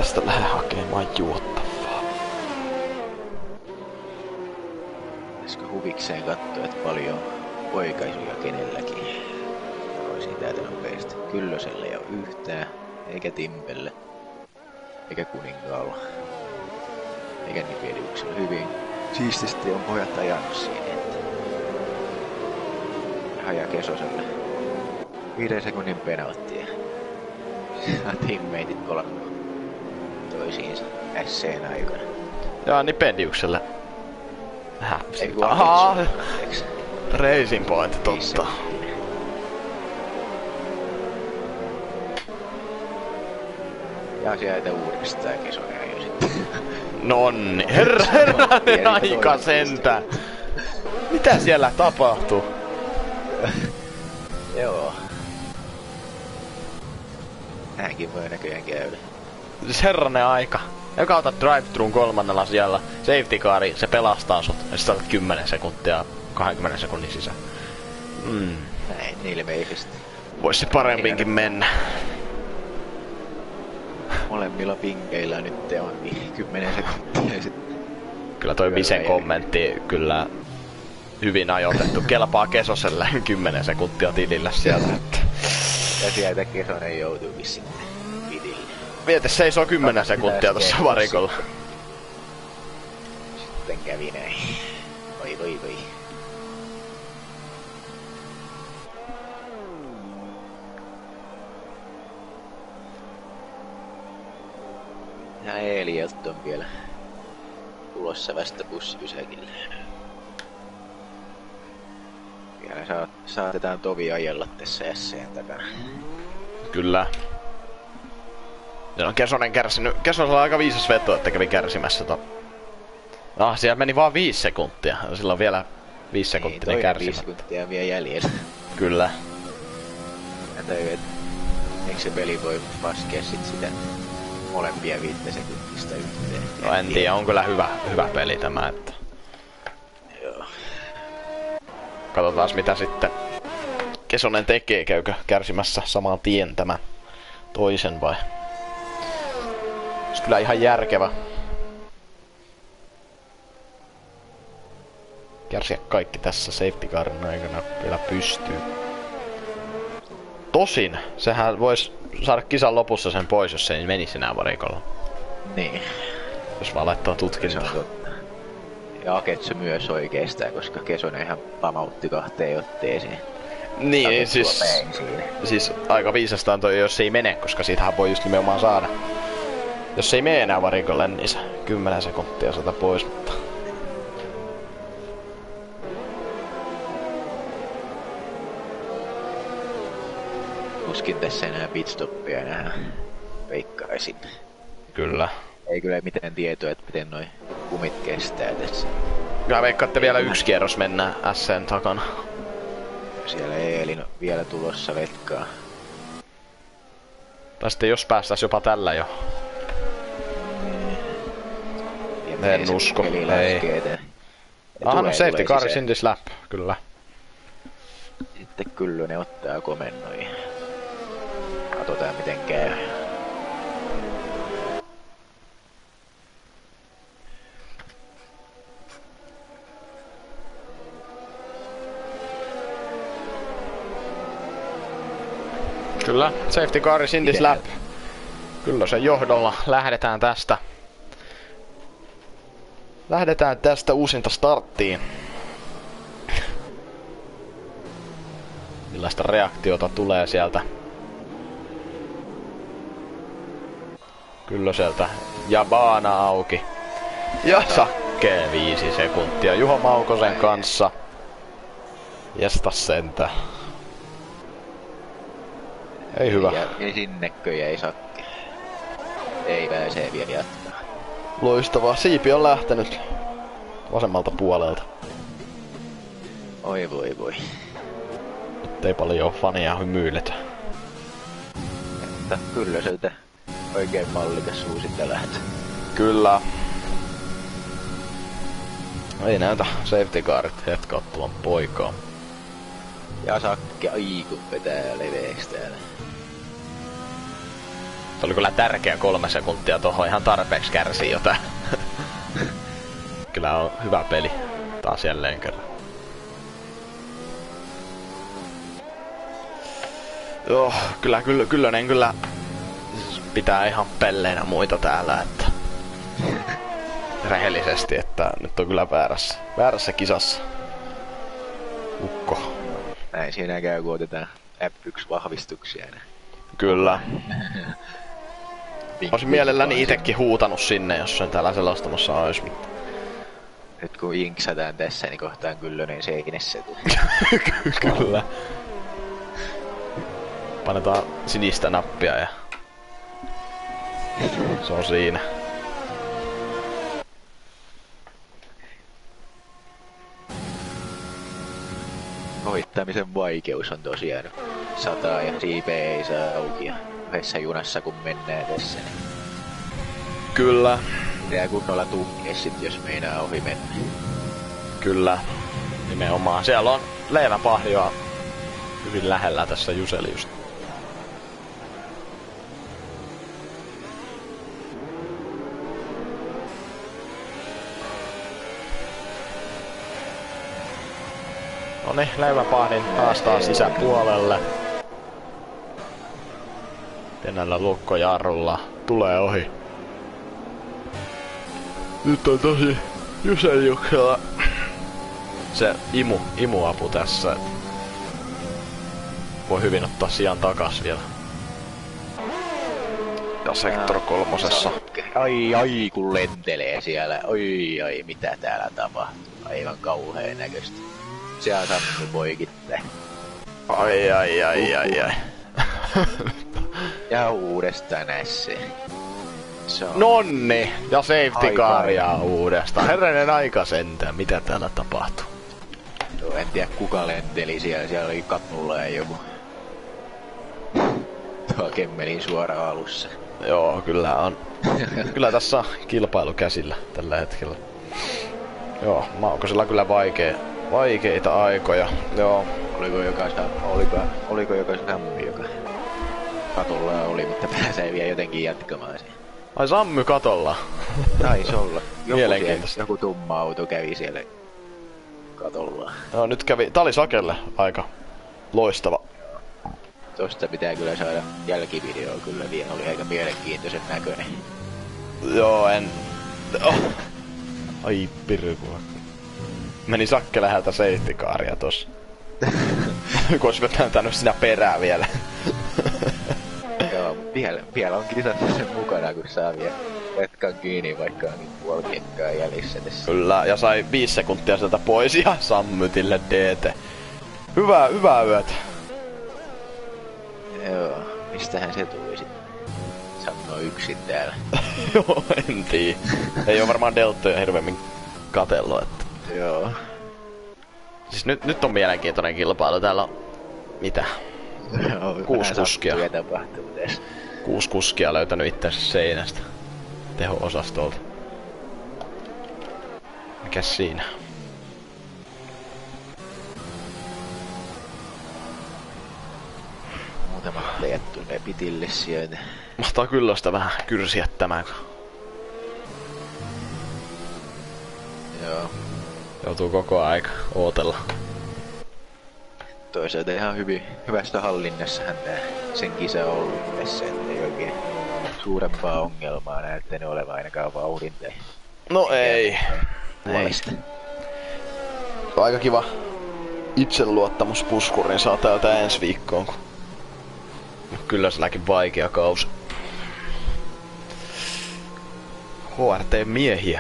tästä lähde hakemaan juottavaa. Pitäisikö huvikseen katsoa, että paljon oikaisuja kenelläkin? Voisin täältä nopeasti. Kyllösellä ei ole yhtään, eikä Timpelle, eikä Kuninkaalla, eikä Nipeliuksella. Hyvin siististi on pojat ajanut siinä. Haja Kesoselle 5 sekunnin penalttia. Teammeitit kolannut toisiinsa SC:n aikana. Jaa, Nipeliukselle. Ei kun Racing Point, totta. Ja sieltä uudestaan Kesonen jo sitten. Nonni, herranen aika sentään. Mitä siellä tapahtuu? Joo. Näinkin voi näköjään käydä. Siis herranen aika. Joka otat drive-thrun 3. siellä, safety cari, se pelastaa sut. Ja sit otat 10 sekuntia 20 sekunnin sisään. Näin ilmeisesti. Vois se parempinkin mennä. Molemmilla pinkeillä nyt on 10 sekuntia sitten. Kyllä toi Visen kommentti kyllä hyvin ajoitettu. Kelpaa Kesoselle 10 sekuntia tilillä sieltä. Ja sieltä Kesonen joutuukin sinne vidille. Mieti, seisoo 10 sekuntia tossa varikolla. Sitten kävi näin. Voi. Ja Eliot on vielä tulossa vasta bussipysäkille. Vielä saatetaan tovi ajella tässä SC:n takana. Kyllä. Ja on Kesonen kärsinyt. Kesosella on aika viisas veto, että kävi kärsimässä siellä meni vaan 5 sekuntia. Sillä on vielä 5 sekuntia kärsimättä. 5 sekuntia vielä jäljellä. Kyllä. Eikö se peli voi laskea sitä molempia 5 sekuntista yhteen? No en tiedä, on kyllä hyvä peli tämä, että... Joo. Katsotaan mitä sitten Kesonen tekee, käykö kärsimässä saman tien tämän toisen vai... Olisi kyllä ihan järkevä. Kärsiä kaikki tässä safety carin aikana vielä pystyy. Tosin, sehän vois saada kisan lopussa sen pois, jos se ei menisi enää varikolla. Niin. Jos vaan laittaa tutkintaa. Se on totta. Ja Aketsu myös oikeastaan, koska Kesonenhan pamautti 2 otteeseen. Niin, siis aika viisastaan toi, jos se ei mene, koska siitähän voi just nimenomaan saada. Jos se ei mene enää varikolle, niin se 10 sekuntia saada pois, mutta... Tuskin tässä enää pitstoppia enää veikkaisin. Kyllä. Ei kyllä mitään tietoa, että miten noi kumit kestää tässä. Kyllä veikkaatte vielä 1 kierros mennään SC:n takana. Siellä Eelin vielä tulossa vetkaa. Tai sitten jos päästäis jopa tällä jo. En usko, ei. No safety car in this lap, kyllä. Sitten Kyllönen ottaa komennoja. Katsotaan miten käy. Kyllä, safety car in this lap. Kyllä sen johdolla lähdetään tästä. Lähdetään tästä uusinta starttiin. Millaista reaktiota tulee sieltä? Kyllä sieltä. Ja baana auki. Ja sakkee 5 sekuntia Juho Maukosen kanssa. Jestas sentä. Ei hyvä. Ja sinnekö jäi sakke. Ei pääsee vielä jatkaa. Loistavaa. Siipi on lähtenyt vasemmalta puolelta. Oi voi. Ettei paljon fania hymyiletä. Mutta kyllä sieltä oikein mallikas uusinta lähtö. Kyllä. Ei näytä safety carit hetkauttavan poikaa. Ja sakke, ai kun vetää leveeksi täällä. Se oli kyllä tärkeä 3 sekuntia tohon, ihan tarpeeksi kärsii jotain. Kyllä on hyvä peli. Taas jälleen kerran. Joo, Kyllönen kyllä pitää ihan pelleinä muita täällä, että rehellisesti, että nyt on kyllä väärässä kisassa. Ukko. Näin siinä käy, kun otetaan F1-vahvistuksia. Kyllä. Olisin mielelläni itekin huutanut sinne, jos sen täällä selostamassa ois, mutta... Nyt kun inksataan tässä, niin kohtaan Kyllönen seinässä. Kyllä. Painetaan sinistä nappia ja... Se on siinä. Ohittamisen vaikeus on tosiaan 100 ja siipeä ei saa auki ja yhdessä junassa kun mennään tässä, niin Kyllä. pitää kunnolla tunkea sit, jos meinaa ohi mennä. Kyllä. Nimenomaan. Siellä on leiväpahjoa hyvin lähellä tässä Juseli just. Noniin, leiväpahdin haastaa sisäpuolelle. Pienellä lukkojarrulla tulee ohi. Nyt on tosi Juseliuksella se imuapu tässä. Voi hyvin ottaa sijan takas vielä. Ja Sector 3:ssa. Ai kun lentelee siellä. Ai mitä täällä tapahtuu. Aivan kauheen näköistä. Siellä Sammu poikitte. Ai. Ja uudestaan nässe. Nonni! Ja safety caria uudestaan. Herranen aika sentään, mitä täällä tapahtuu? En tiedä kuka lenteli siellä oli Katnulla ja joku. Tuo kemmelin suoraan alussa. Joo, kyllä on. Kyllä tässä on kilpailu käsillä tällä hetkellä. Joo, Maukosella kyllä vaikeita aikoja. Joo. Oliko joka Sammi, joka katolla oli, mutta pääsee vielä jotenkin jatkamaan sen. Ai Sammy katolla. Taisi olla. Mielenkiintoista. Joku tumma auto kävi siellä katolla. No nyt tää oli Sakelle aika loistava. Tosta pitää kyllä saada jälkivideo kyllä vielä, oli aika mielenkiintoisen näköinen. Joo, Ai pirkula. Meni Sakke läheltä safety caria tossa. Kun ois vetänyt sinä perää vielä. Joo, vielä on kisat sen mukana, kun saa vielä retkan kiinni, vaikka onkin puoli kiekkaa jäljissä tässä. Kyllä, ja sai 5 sekuntia sieltä pois ja Sammytille DT. Hyvää yötä. Joo, mistähän se tuli sitten? Sammu on yksin täällä. Joo, en tiedä. Ei oo varmaan Deltoja hirveemmin katellut, että... Joo. Siis nyt on mielenkiintoinen kilpailu. Täällä on... Mitä? 6 kuskia. 6 kuskia löytänyt itseänsä seinästä. Teho-osastolta. Mikäs siinä? Muutama teet tulee pitille sieltä. Mahtaa kyllä sitä vähän kyrsiä tämän. Joo. Joutuu koko aika ootella. Toisaalta ihan hyvästä hallinnassahan tää sen kisa on ollut tässä, ettei oikein suurempaa ongelmaa näyttänyt olevan ainakaan vauhdin tai... No ei. Puolesta. Aika kiva itseluottamuspuskurin saa täältä ensi viikkoon, kun... Kyllä silläkin vaikea kausi. HRT-miehiä.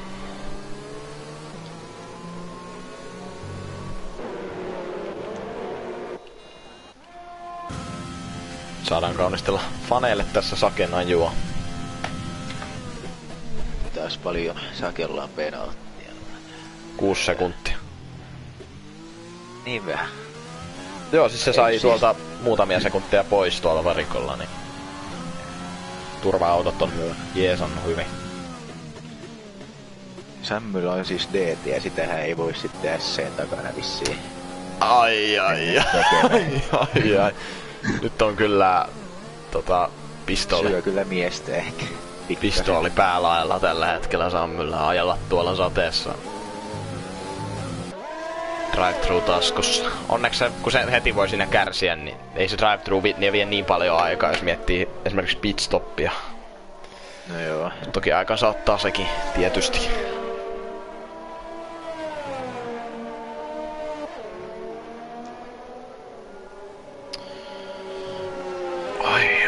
Saadaan kaunistella faneille tässä Saken ajua. Taas paljon Sakellaan penalttia. 6 sekuntia. Niin vähän. Joo, siis se sai tuolta muutamia sekuntia pois tuolla varikolla, niin... Turva-autot on jeesannut hyvin. Sammylla on siis DT ja sitähän ei voi sitten SC:n takana vissiin. Ai. Nyt on kyllä Syö kyllä miestä ehkä. Pistooli päälaella tällä hetkellä Sammyllä ajalla tuolla sateessa. Drive-thru taskussa. Onneksi se, kun se heti voi siinä kärsiä, niin ei se drive-thru vie niin paljon aikaa, jos miettii esimerkiksi pitstoppia. No joo. Toki aikansa ottaa sekin, tietysti. Ai.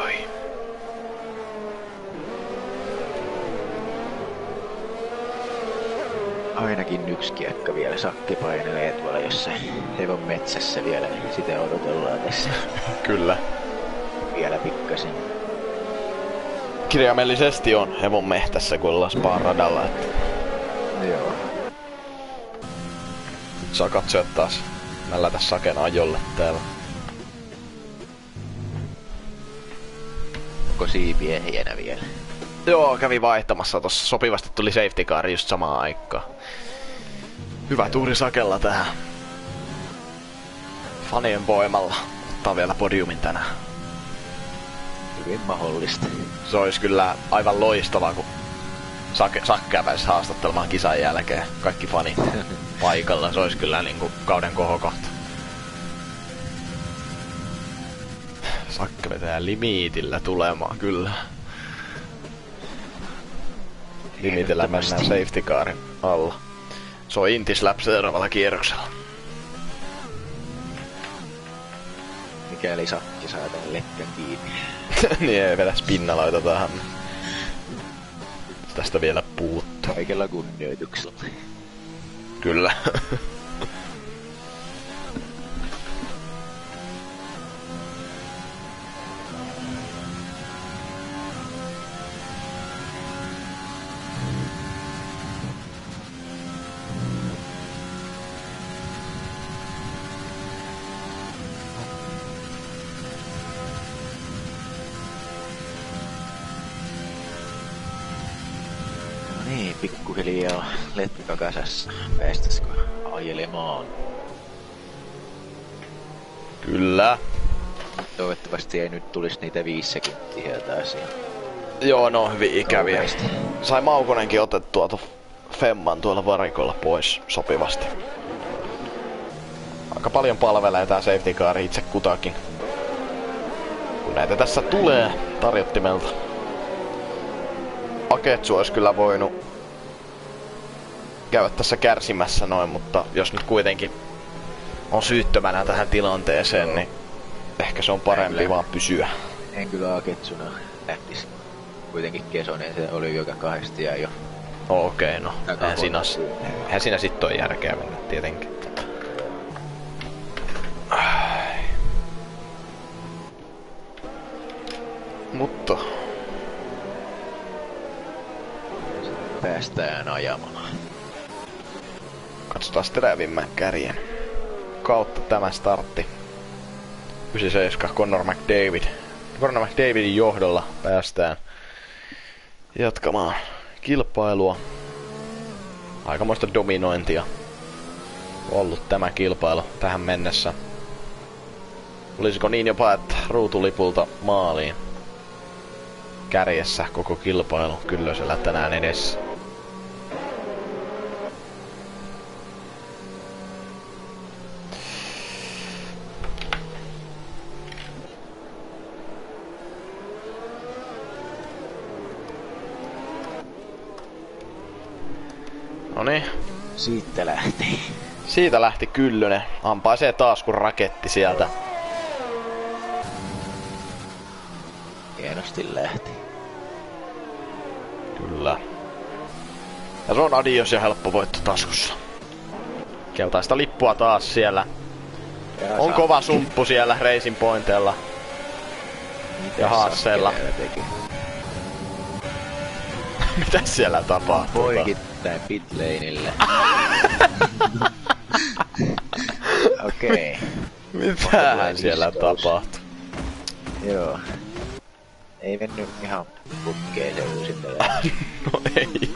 Ainakin yksi kiekka vielä Sakke painelee tuolla jossain hevon metsässä vielä, niin sitä odotellaan tässä. Kyllä. Vielä pikkasen. Kirjaimellisesti on hevon mehtässä, kun ollaan Spaan radalla, että... Joo. Saa katsoa taas mällätä Saken ajolle täällä. Onko siipi ehjänä vielä? Joo, kävi vaihtamassa tossa. Sopivasti tuli safety car just samaan aikaan. Hyvä tuuri Sakella tähän. Fanien voimalla ottaa vielä podiumin tänään. Hyvin mahdollista. Se olisi kyllä aivan loistavaa, kun Sakkea pääsisi haastattelemaan kisan jälkeen. Kaikki fanit paikalla. Se olisi kyllä niinku kauden kohokohta. Sakke vetää limiitillä tulemaan, kyllä. Limitillä mennään safety carin alla. Se on Intislap seuraavalla kierroksella. Mikäli Sakki saa tän lekkän kiinni. Niin ei vedä spinnaloita tähän. Tästä vielä puuttuu. Kaikella kunnioituksella. Kyllä. Pikkuhiljaa letka kasassa. Päästäisikö ajelemaan? Kyllä. Toivottavasti ei nyt tulisi niitä 5 sekuntia taas. Joo, no hyvin ikäviä. Sai Maukonenkin otettua Femman tuolla varikolla pois sopivasti. Aika paljon palvelee tää safety car itse kutakin. Kun näitä tässä tulee tarjottimelta. Aketsu olisi kyllä voinut käydä tässä kärsimässä noin, mutta jos nyt kuitenkin on syyttömänä tähän tilanteeseen, niin ehkä se on parempi vaan pysyä. En kyllä Aketsuna lähtisi. Kuitenkin Kesonen se oli joka 2 ja jo. Okei, no. Eihän siinä sit ole järkeä mennä tietenkin. Mutta... Päästään ajamaan. Katsotaan terävimmän kärjen kautta tämä startti. 97 Conor McDavid. Conor McDavidin johdolla päästään jatkamaan kilpailua. Aikamoista dominointia ollut tämä kilpailu tähän mennessä. Olisiko niin jopa, että ruutulipulta maaliin kärjessä koko kilpailu Kyllösellä tänään edessä. Noniin. Siitä lähti Kyllönen. Ampaisee taas kun raketti sieltä. Hienosti lähti. Kyllä. Ja se on adios ja helppo voitto taskussa. Keltaista lippua taas siellä. On kova sumppu siellä Racing Pointilla. Ja Haasseella. Mitäs siellä tapahtuu? Poikittain pitlaneille. Okei. Mitähän siellä tapahtuu? Joo. Ei mennyt ihan putkeen se uusintele. No ei.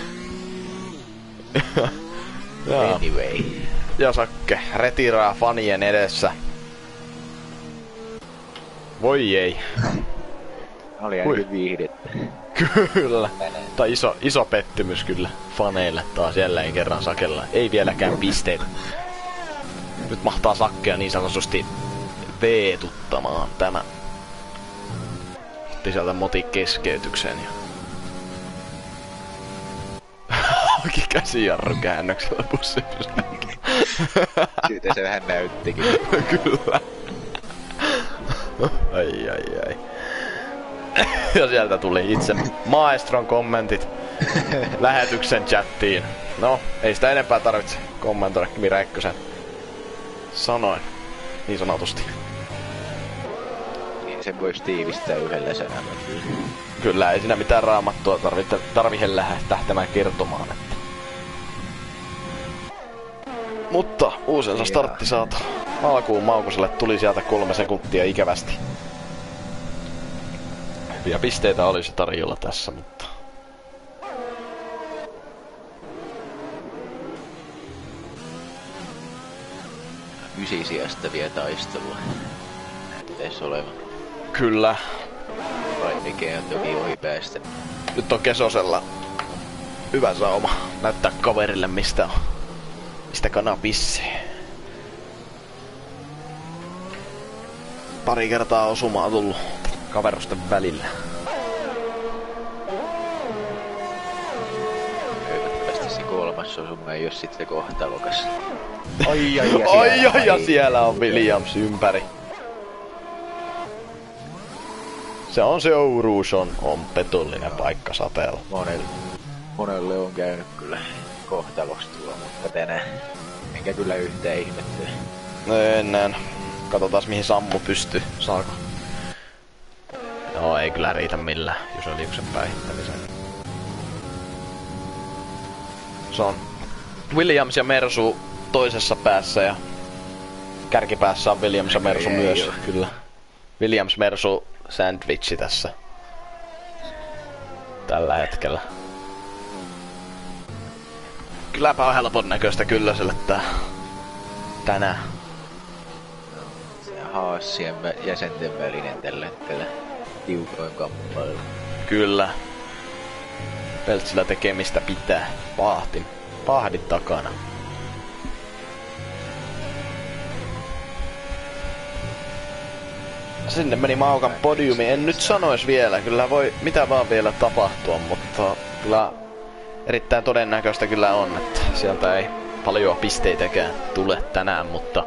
Anyway. Ja Sakke retiraa fanien edessä. Voi ei. Oli ainakin viihdettä. Kyllä. Tai iso pettymys kyllä faneille taas jälleen kerran Sakella. Ei vieläkään pisteitä. Nyt mahtaa Sakkea niin sanotusti veetuttamaan tämä. Otti sieltä moti keskeytyksen ja... Onkin käsijarru käännöksellä bussipysäkillä. Siitä se vähän näyttikin. Kyllä. Ai. Ja sieltä tuli itse maestron kommentit lähetyksen chattiin. No, ei sitä enempää tarvitse kommentoida Kimi Räikkösen sanoin, niin sanotusti. Niin sen voisi tiivistää yhdellä sanalla. Kyllä, ei siinä mitään raamattua tarvitse lähteä kertomaan. Että. Mutta uusensa startti saatu. Alkuun Maukoselle tuli sieltä 3 sekuntia ikävästi. Hyviä pisteitä olisi tarjolla tässä, mutta... Ysisijasta vielä taistelua. Pitäis olevan. Kyllä. Vai mikä on toki ohi päästä. Nyt on Kesosella hyvä sauma näyttää kaverille mistä kana pissii. Pari kertaa osumaa tullut kaverusten välillä. Toivottavasti se 3. osuma ei oo sitten kohtalokas. Ai, ja siellä on Williams ympäri. Se on se Ouruus on petollinen paikka sateella. Monelle on käynyt kyllä kohtaloksi tuo, mutta tänään enkä kyllä yhtään ihmettyä. No ennen. Katsotaan mihin Sammu pystyy. Saako? Joo, ei kyllä riitä millään Juseliuksen päihittämiseen. Se on Williams ja Mersu toisessa päässä ja kärkipäässä on Williams ja Mersu myös. Kyllä. Williams Mersu sandwichi tässä. Tällä hetkellä. Kylläpä on helpon näköistä Kyllöselle tänään. Se Haassien jäsenten välinen tällä hetkellä tiukoin kamppailu. Kyllä. Peltsillä tekemistä pitää. Pahdit takana. Sinne meni Maukan podiumi. En nyt sanois vielä. Kyllä voi mitä vaan vielä tapahtua, mutta kyllä erittäin todennäköistä kyllä on, että sieltä ei paljon pisteitäkään tule tänään, mutta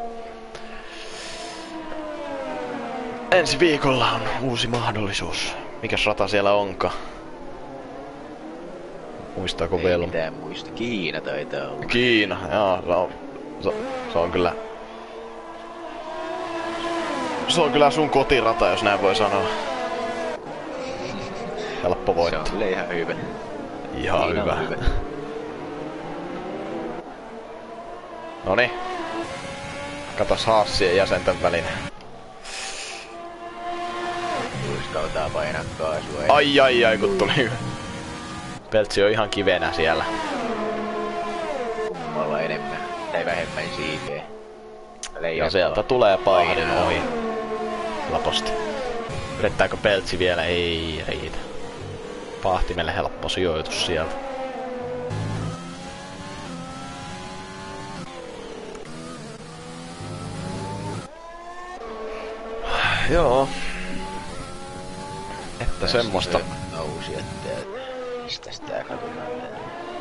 ensi viikolla on uusi mahdollisuus. Mikäs rata siellä onka? Muistaako vielä? Ei mitään muista. Kiina taitaa olla. Kiina, joo. Se on kyllä... Se on kyllä sun kotirata, jos näin voi sanoa. Helppo voittaa. Se on kyllä ihan hyvä. Ihan hyvä. Noniin. Katos Haassien jäsenten välinen. Uskaltaa painaa kaasua. Ai, kun tuli. Peltsi on ihan kivenä siellä. Kummalla enemmän tai vähemmän siipeä. Ja sieltä tulee pahdin ohi. Laposti. Yrittääkö Peltsi vielä? Ei riitä. Pahtimelle helppo sijoitus sieltä. Joo. Että semmoista. Nousi, että mistäs tää katsotaan täällä.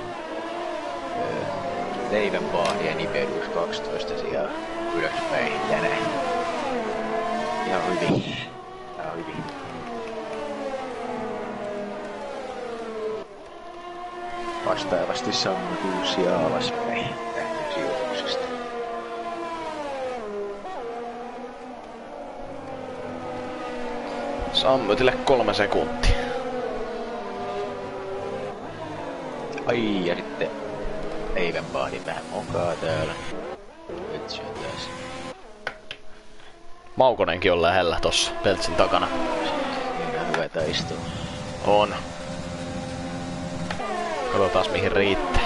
Leivänpaahdi ja Nibelus 12 sijaa ylöspäin tänään. Ihan hyvin. Vastaavasti Sammu 6 sijaa alaspäin tähtäsijoituksesta. Sammutille 3 sekuntia. Ai, ja sitten Leivänpahdin vähän mokaa täällä. Peltsi on taas. Maukonenkin on lähellä tossa Peltsin takana. Ihan hyvä taistelu. On. Katsotaan mihin riittää.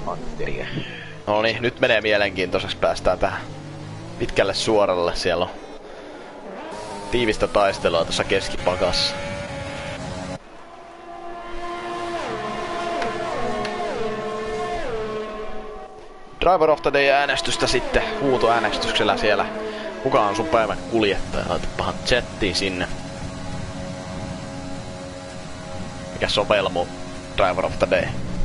Hunteria. No niin, nyt menee mielenkiintoiseksi. Päästään tähän pitkälle suoralle. Siellä on tiivistä taistelua tuossa keskipakassa. Driver of the Day-äänestystä sitten huutoäänestyksellä siellä. Kuka on sun päivän kuljettaja? Laitapahan chattiin sinne. Mikäs on Velmu Driver of the Day?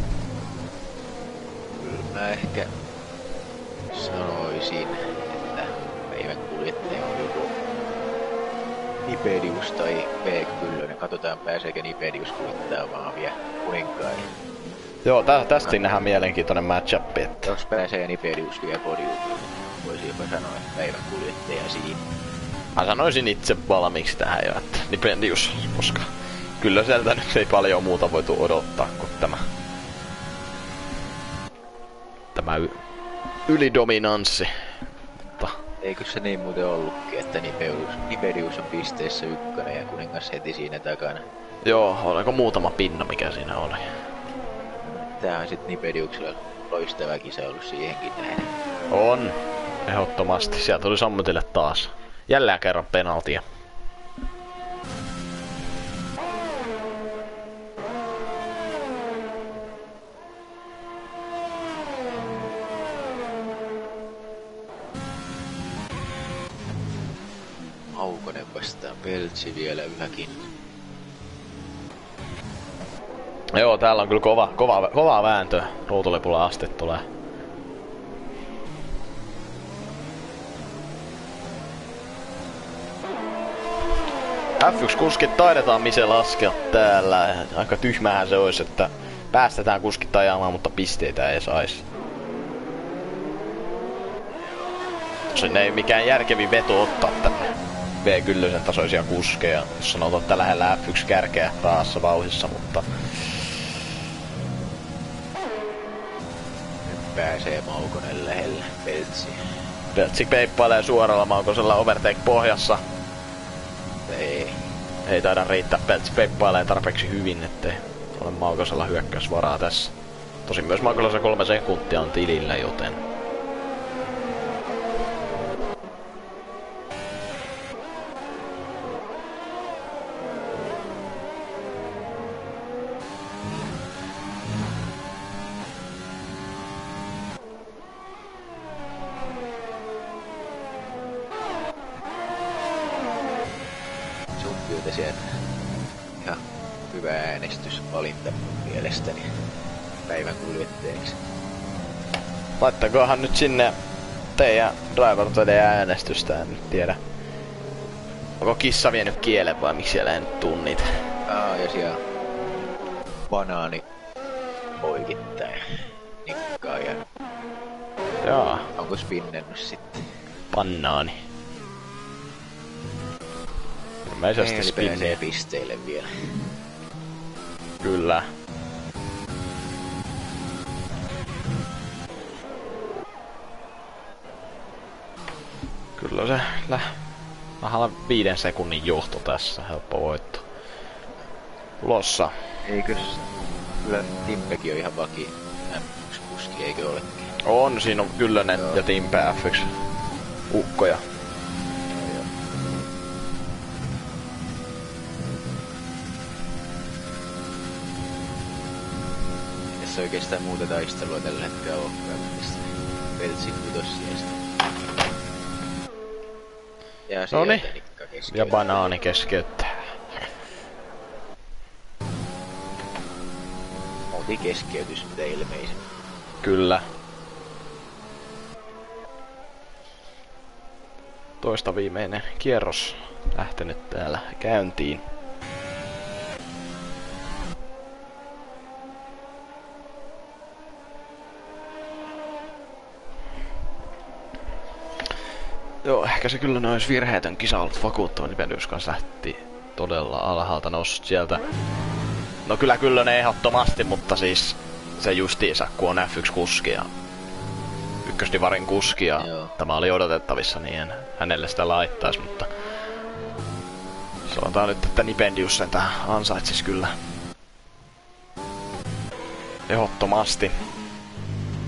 Kyllä mä ehkä sanoisin, että päivän kuljettaja on joku Nipedius tai Veek Kyllönen. Katsotaan pääseekö Nipedius kuljettamaan vielä kuninkaan. Joo, tästä nähdään mielenkiintoinen match-up, että... Jos pääsee Nipedius vielä podiumiin, voisi jopa sanoa, että päivän kuljettaja siinä. Mä sanoisin itse valmiiksi tähän jo, että Nipedius, koska kyllä sieltä nyt ei paljon muuta voitu odottaa kuin tämä ylidominanssi. Mutta... Eikö se niin muuten ollutkin, että Nipedius on pisteessä 1 ja kuningas heti siinä takana? Joo, oliko muutama pinna mikä siinä oli? Tää on sit Nipediuksella loistava kisa ollut siihenkin nähden. On, ehdottomasti. Sieltä tuli sammutille taas. Jälleen kerran penaltia. Aukonen vastaan Peltsi vielä yhäkin. Joo, täällä on kyllä kova vääntö. Ruutulipulla asti tulee. F1-kuskit taidetaan mise laskea täällä. Aika tyhmähän se olisi, että päästetään kuskit ajamaan, mutta pisteitä ei saisi. Tosin ei mikään järkevin veto ottaa tänne V-Kyllösen tasoisia kuskeja, jos sanotaan, että lähellä F1-kärkeä raassa vauhissa, mutta... Nyt pääsee Maukonen lähellä Peltsiä. Peltsi peippailee suoralla Maukosella overtake pohjassa. Ei taida riittää, Peltsi peippailee tarpeeksi hyvin, ettei ole Maukosella hyökkäysvaraa tässä. Tosin myös Maukosella 3 sekuntia on tilillä, joten... Ihan hyvä äänestysvalinta mielestäni päivän kuljettajaksi. Laittakohan nyt sinne teidän Driver Today äänestystä, en nyt tiedä. Onko kissa vienyt kielen vai miksi siellä ei nyt tuu niitä? Ja siellä banaani poikittain nikkaa ja... Jaa. Onko spinnennut sitten? Banaani. Ilmeisesti spinni. Pääsee pisteille vielä. Kyllä. Kyllä se vähän 5 sekunnin johto tässä, helppo voitto. Lossa. Eikös kyllä Timpekin on ihan vaki F1-kuski, eikö olekin? On, siinä on Kyllönen ja Timpe F1 ukkoja. Tässä oikeastaan muuta taistelua tällä hetkellä olekaan. Peltsin kutossia. Ja sieltä Nikka keskeyttää. Ja banaani keskeyttää. Oli keskeytys mitä ilmeisin. Kyllä. Toista viimeinen kierros lähtenyt täällä käyntiin. Joo, ehkä se kyllä olisi virheetön kisa ollut vakuuttava, niin Pedius kanssa lähti todella alhaalta noussut sieltä. No kyllä ne ehdottomasti, mutta siis se justiinsa, kun on F1-kuski ja ykkösdivarin kuski ja tämä oli odotettavissa, niin en hänelle sitä laittaisi, mutta sanotaan nyt, että Nipedius sen tähän ansaitsis kyllä ehdottomasti.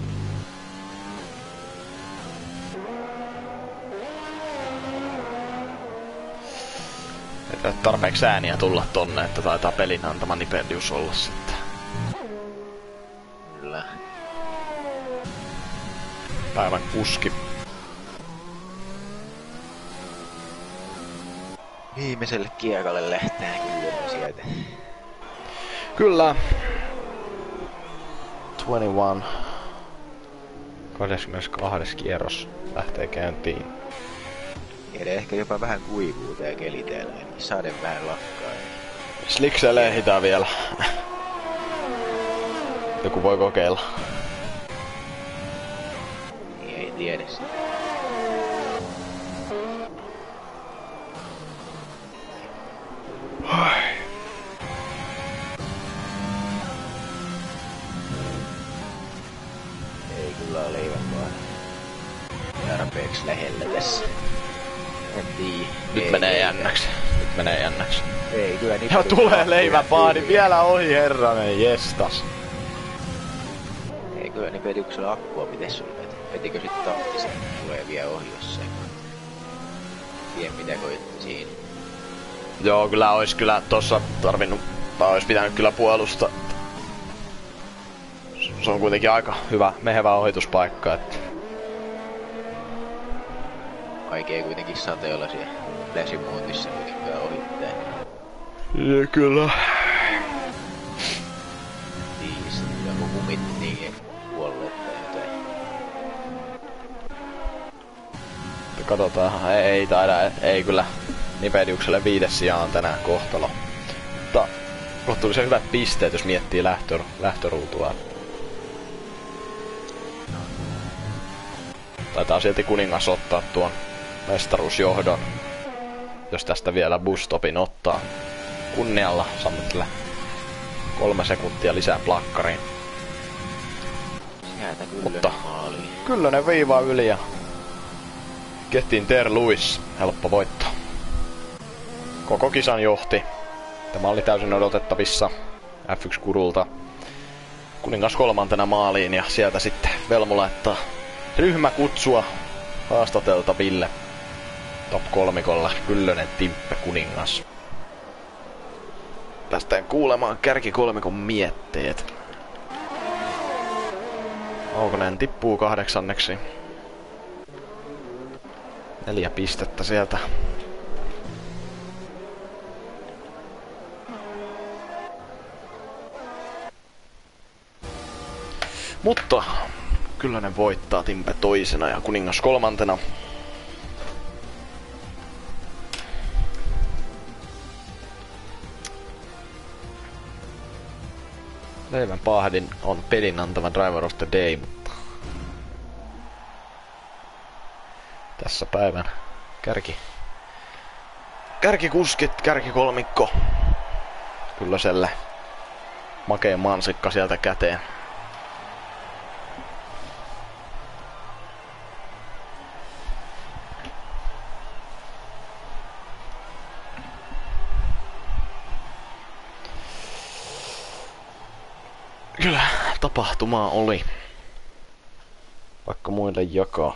tarpeeksi ääniä tulla tonne, että taitaa pelin antama nipelius olla sitten. Kyllä. Päivän kuski. Viimeiselle kiekalle lähtee kyllä sieltä. Kyllä. 21. 22. kierros lähtee käyntiin. Tiedä, ehkä jopa vähän kuivuu tää keli täällä, niin sade vähän lakkaa. Slikselee hitaa vielä. Joku voi kokeilla. Niin ei tiedä sitä. Ei kyllä ole leivän vaan tarpeeksi lähellä tässä. En tiedä. Nyt menee jännäksi. Nyt menee jännäksi. Ei kyllä niin. Ja tulee leiväpaadi vielä ohi, herranen jestas. Ei kyllä niin pediuksella akkua miten sulle vetä. Vetikö sit tahtisen, tulee vielä ohi jossain. Tien mitä koitti siinä. Joo, kyllä ois kyllä tossa tarvinnut, tai ois pitänyt kyllä puolustaa. Se on kuitenkin aika hyvä, mehevä ohituspaikka, että... Vaikee kuitenkin sateella siellä läsimuutissa kuitenkaan ohittaa. Ja kyllä. Tiis, joku kumit niin kuolleet tai jotain. Katsotaan, ei taida, ei kyllä Nipediukselle 5 sijaan tänään kohtalo. Mutta kohtuullisen hyvät pisteet, jos miettii lähtöruutua. Taitaa silti kuningas ottaa tuon mestaruusjohdon, jos tästä vielä busstopin ottaa. Kunnialla Sammetille 3 sekuntia lisää plakkariin. Sieltä Mutta maaliin. Kyllönen viivaa yli ja Gettin Ter Lewis, helppo voitto. Koko kisan johti. Tämä oli täysin odotettavissa F1-kurulta. Kuningas 3. maaliin ja sieltä sitten Velmu laittaa ryhmäkutsua haastateltaville. Top 3:lla Kyllönen, Timppe, Kuningas. Päästään kuulemaan kärkikolmikon mietteet. Aukonen tippuu 8. 4 pistettä sieltä. Mutta Kyllönen voittaa, Timpe 2. ja Kuningas 3. Leivän pahdin on pelin antava Driver of the Day, mutta tässä päivän kärkikuskit, kärkikolmikko Kyllöselle makeen mansikka sieltä käteen. Kyllä tapahtumaa oli, vaikka muille jakaa.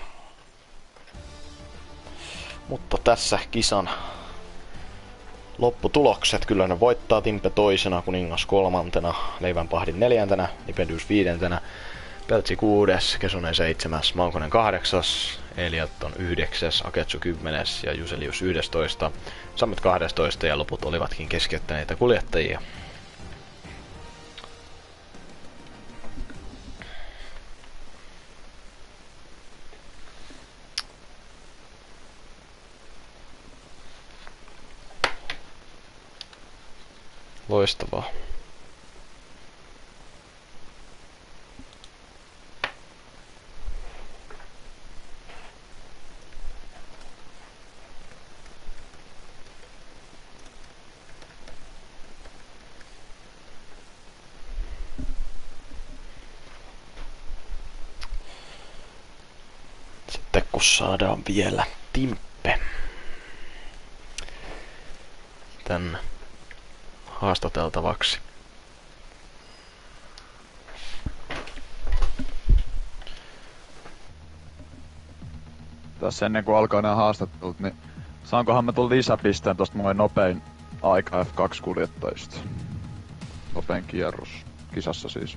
Mutta tässä kisan lopputulokset. Kyllönen voittaa, Timpe 2, Kuningas 3, Leivänpahdin 4, Nipedius 5, Peltsi 6, Kesonen 7, Maukonen 8, Eliotton 9, Aketsu 10 ja Juselius 11, Sammet 12 ja loput olivatkin keskeyttäneitä kuljettajia. Loistavaa. Sitten kun saadaan vielä Timppe tänne haastateltavaksi. Tässä ennen kuin alkaa nämä haastattelut, niin saankohan mä tulla lisäpisteen tosta noin nopein aika F2-kuljettajista. Nopein kierros. Kisassa siis.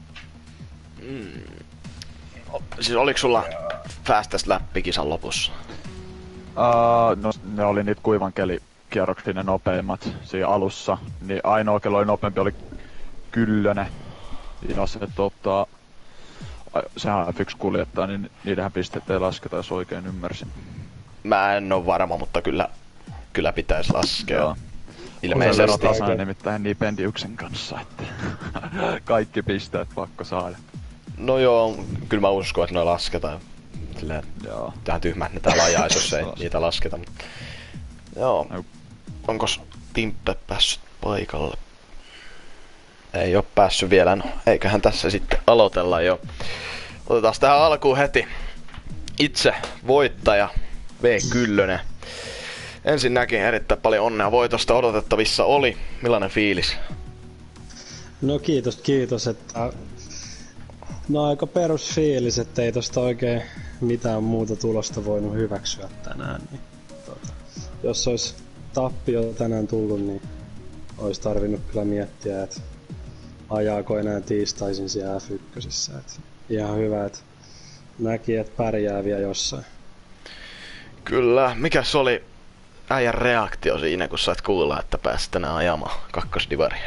Siis oliks sulla fastest läppi kisan lopussa? No ne oli niitä kuivan kelikierroksia ne nopeimmat siinä alussa. Niin ainoa kello oli nopeampi oli Kyllönen. Siinä se sehän on F1-kuljettaja, niin niidenhän pisteet ei lasketa, jos oikein ymmärsin. Mä en oo varma, mutta kyllä pitäis laskea. Joo. Ilmeisesti. Tasainen nimittäin niin Pendiuksen kanssa, että kaikki pisteet pakko saada. No joo, kyllä mä uskon, että ne lasketaan. Silleen, tähän tyhmä, että ne täällä ajaisi, jos ei niitä lasketa. Mutta... Joo. Onkos Timppe päässyt paikalle? Ei oo päässyt vielä, no eiköhän tässä sitten aloitella jo. Otetaan tähän alkuun heti itse voittaja V. Kyllönen. Ensinnäkin erittäin paljon onnea voitosta odotettavissa oli. Millainen fiilis? No kiitos, että no aika perusfiilis, että ei tosta oikein mitään muuta tulosta voinut hyväksyä tänään. Niin, jos olisi tappio tänään tullut, niin olisi tarvinnut kyllä miettiä, että ajaako enää tiistaisin siellä F1. Että ihan hyvä, että näki, että pärjää vielä jossain. Kyllä. Mikäs oli äijän reaktio siinä, kun sait kuulla, että pääsit tänään ajamaan kakkosdivaria?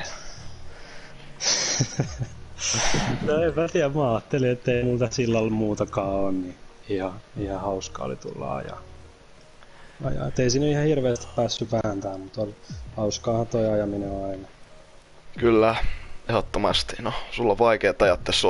No en mä tiedä, mä ajattelin, ettei multa sillalla muutakaan ole, niin ihan hauskaa oli tulla ajaa. Et ei siinä ihan hirveästi päässyt vääntämään, mutta hauskaahan toi ajaminen on aina. Kyllä, ehdottomasti. No, sulla on vaikeat ajat tässä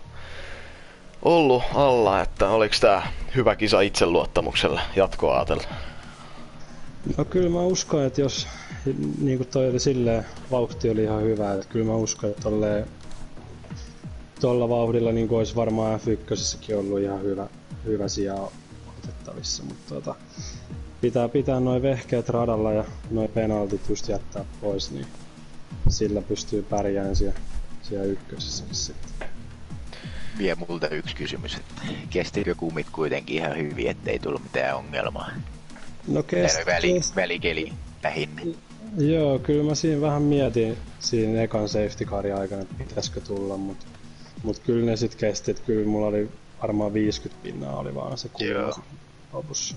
ollut alla, että oliks tää hyvä kisa itseluottamukselle jatkoa ajatella? No kyllä mä uskon, että jos niinku toi oli silleen, vauhti oli ihan hyvä, että kyllä mä uskon, että tuolla vauhdilla niinku olisi varmaan F1:ssäkin ollut ihan hyvä sija otettavissa, mutta pitää noi vehkeet radalla ja noi penaltit just jättää pois, niin sillä pystyy pärjäämään siellä ykkösessäkin sitten. Vie multa yksi kysymys, että kestikö kumit kuitenkin ihan hyvin, ettei tullut mitään ongelmaa? No välikeli lähinnä. Joo, kyllä mä siinä vähän mietin siinä ekan safety carin aikana, että pitäisikö tulla, mut kyllä ne sit kesti, että kyllä mulla oli varmaan 50 pinnaa oli vaan se kulma lopussa.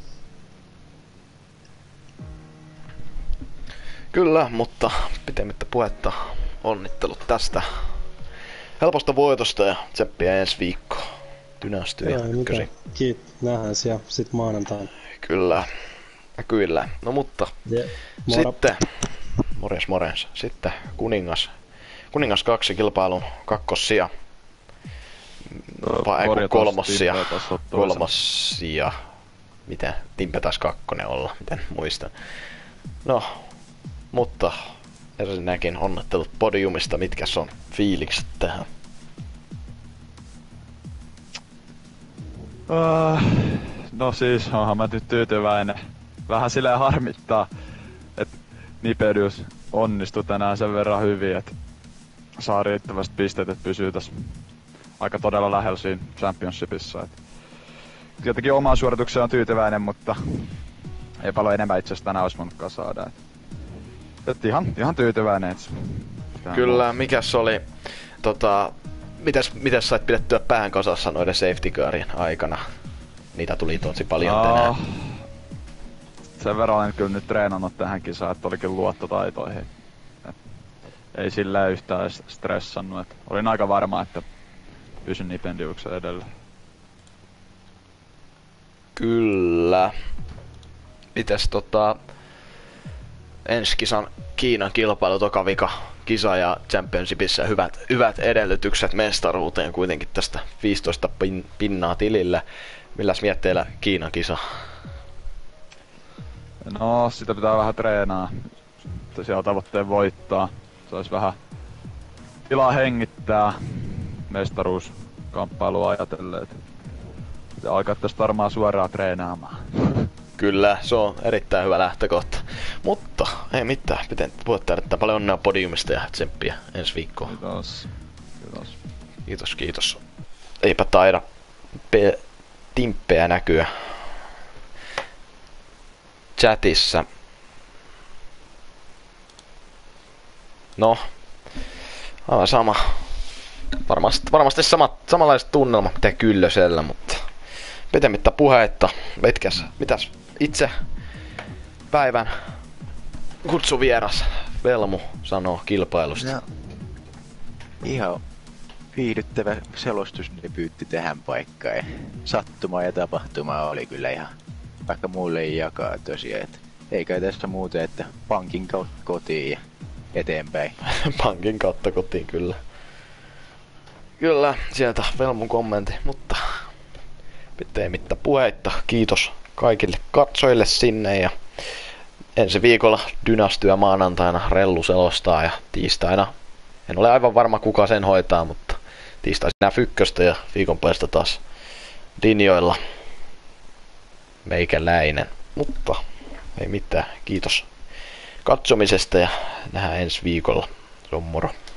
Kyllä, mutta pitemmittä puhetta onnittelut tästä helposta voitosta ja tseppiä ensi viikkoon. Dynastyy ykkösi. Nähdään siellä sit maanantaina. Kyllä. No mutta sitten morjens. Sitten Kuningas 2 kilpailun kakkossija. Vai kolmossija. Miten? Timpe taisi kakkonen olla, miten muistan. No, mutta ensinnäkin onnettelut podiumista, mitkäs on fiilikset tähän? No siis, onhan mä nyt tyytyväinen. Vähän silleen harmittaa, että Nipedius onnistui tänään sen verran hyvin, että saa riittävästi pisteet, että pysyy tässä aika todella lähellä siinä Championshipissa. Jotenkin omaan suoritukseen on tyytyväinen, mutta ei paljon enemmän itse asiassa tänään olisi voinutkaan saada. Et ihan tyytyväinen. Kyllä, mikäs oli, mitäs sait pidettyä pään kasassa noiden safety carien aikana? Niitä tuli tosi paljon tänään. Sen verran olen kyllä nyt treenannut tähän kisaan, että olikin luottotaitoihin. Ei silleen yhtään stressannut. Olin aika varma, että pysyn Nipendiuksen edellä. Kyllä. Mites ensi kisan Kiinan kilpailu, toka vika kisa ja Championshipissa hyvät edellytykset mestaruuteen kuitenkin tästä 15 pinnaa tilille. Milläs mietteillä Kiinan kisa? No, sitä pitää vähän treenaa. Siellä tavoitteen voittaa. Sais vähän tilaa hengittää mestaruuskamppailua ajatellen. Ja alkaa tästä varmaan suoraan treenaamaan. Kyllä, se on erittäin hyvä lähtökohta. Mutta ei mitään, voitte erittäin paljon onnea podiumista ja tsemppiä ensi viikkoon. Kiitos. Eipä taida Timppeä näkyä chatissa. No, aivan sama. Varmasti samanlaiset tunnelmat mitä Kyllösellä, mutta pitemmittä puheitta. Mitäs itse päivän kutsuvieras Velmu sanoo kilpailusta? No, ihan viihdyttävä selostusdebyytti tähän paikkaan. Ja sattuma ja tapahtuma oli kyllä ihan, vaikka mulle ei jakaa tosiaan. Et ei kai tässä muuta, että pankin kautta kotiin ja eteenpäin. Pankin kautta kotiin, kyllä. Kyllä, sieltä Velmun kommentti, mutta pitemmittä puheitta. Kiitos kaikille katsojille sinne ja ensi viikolla Dynastia maanantaina Rellu selostaa ja tiistaina, en ole aivan varma kuka sen hoitaa, mutta tiistaisin Fykköstä ja viikon päästä taas linjoilla meikäläinen. Mutta ei mitään, kiitos katsomisesta ja nähdään ensi viikolla. Se on moro.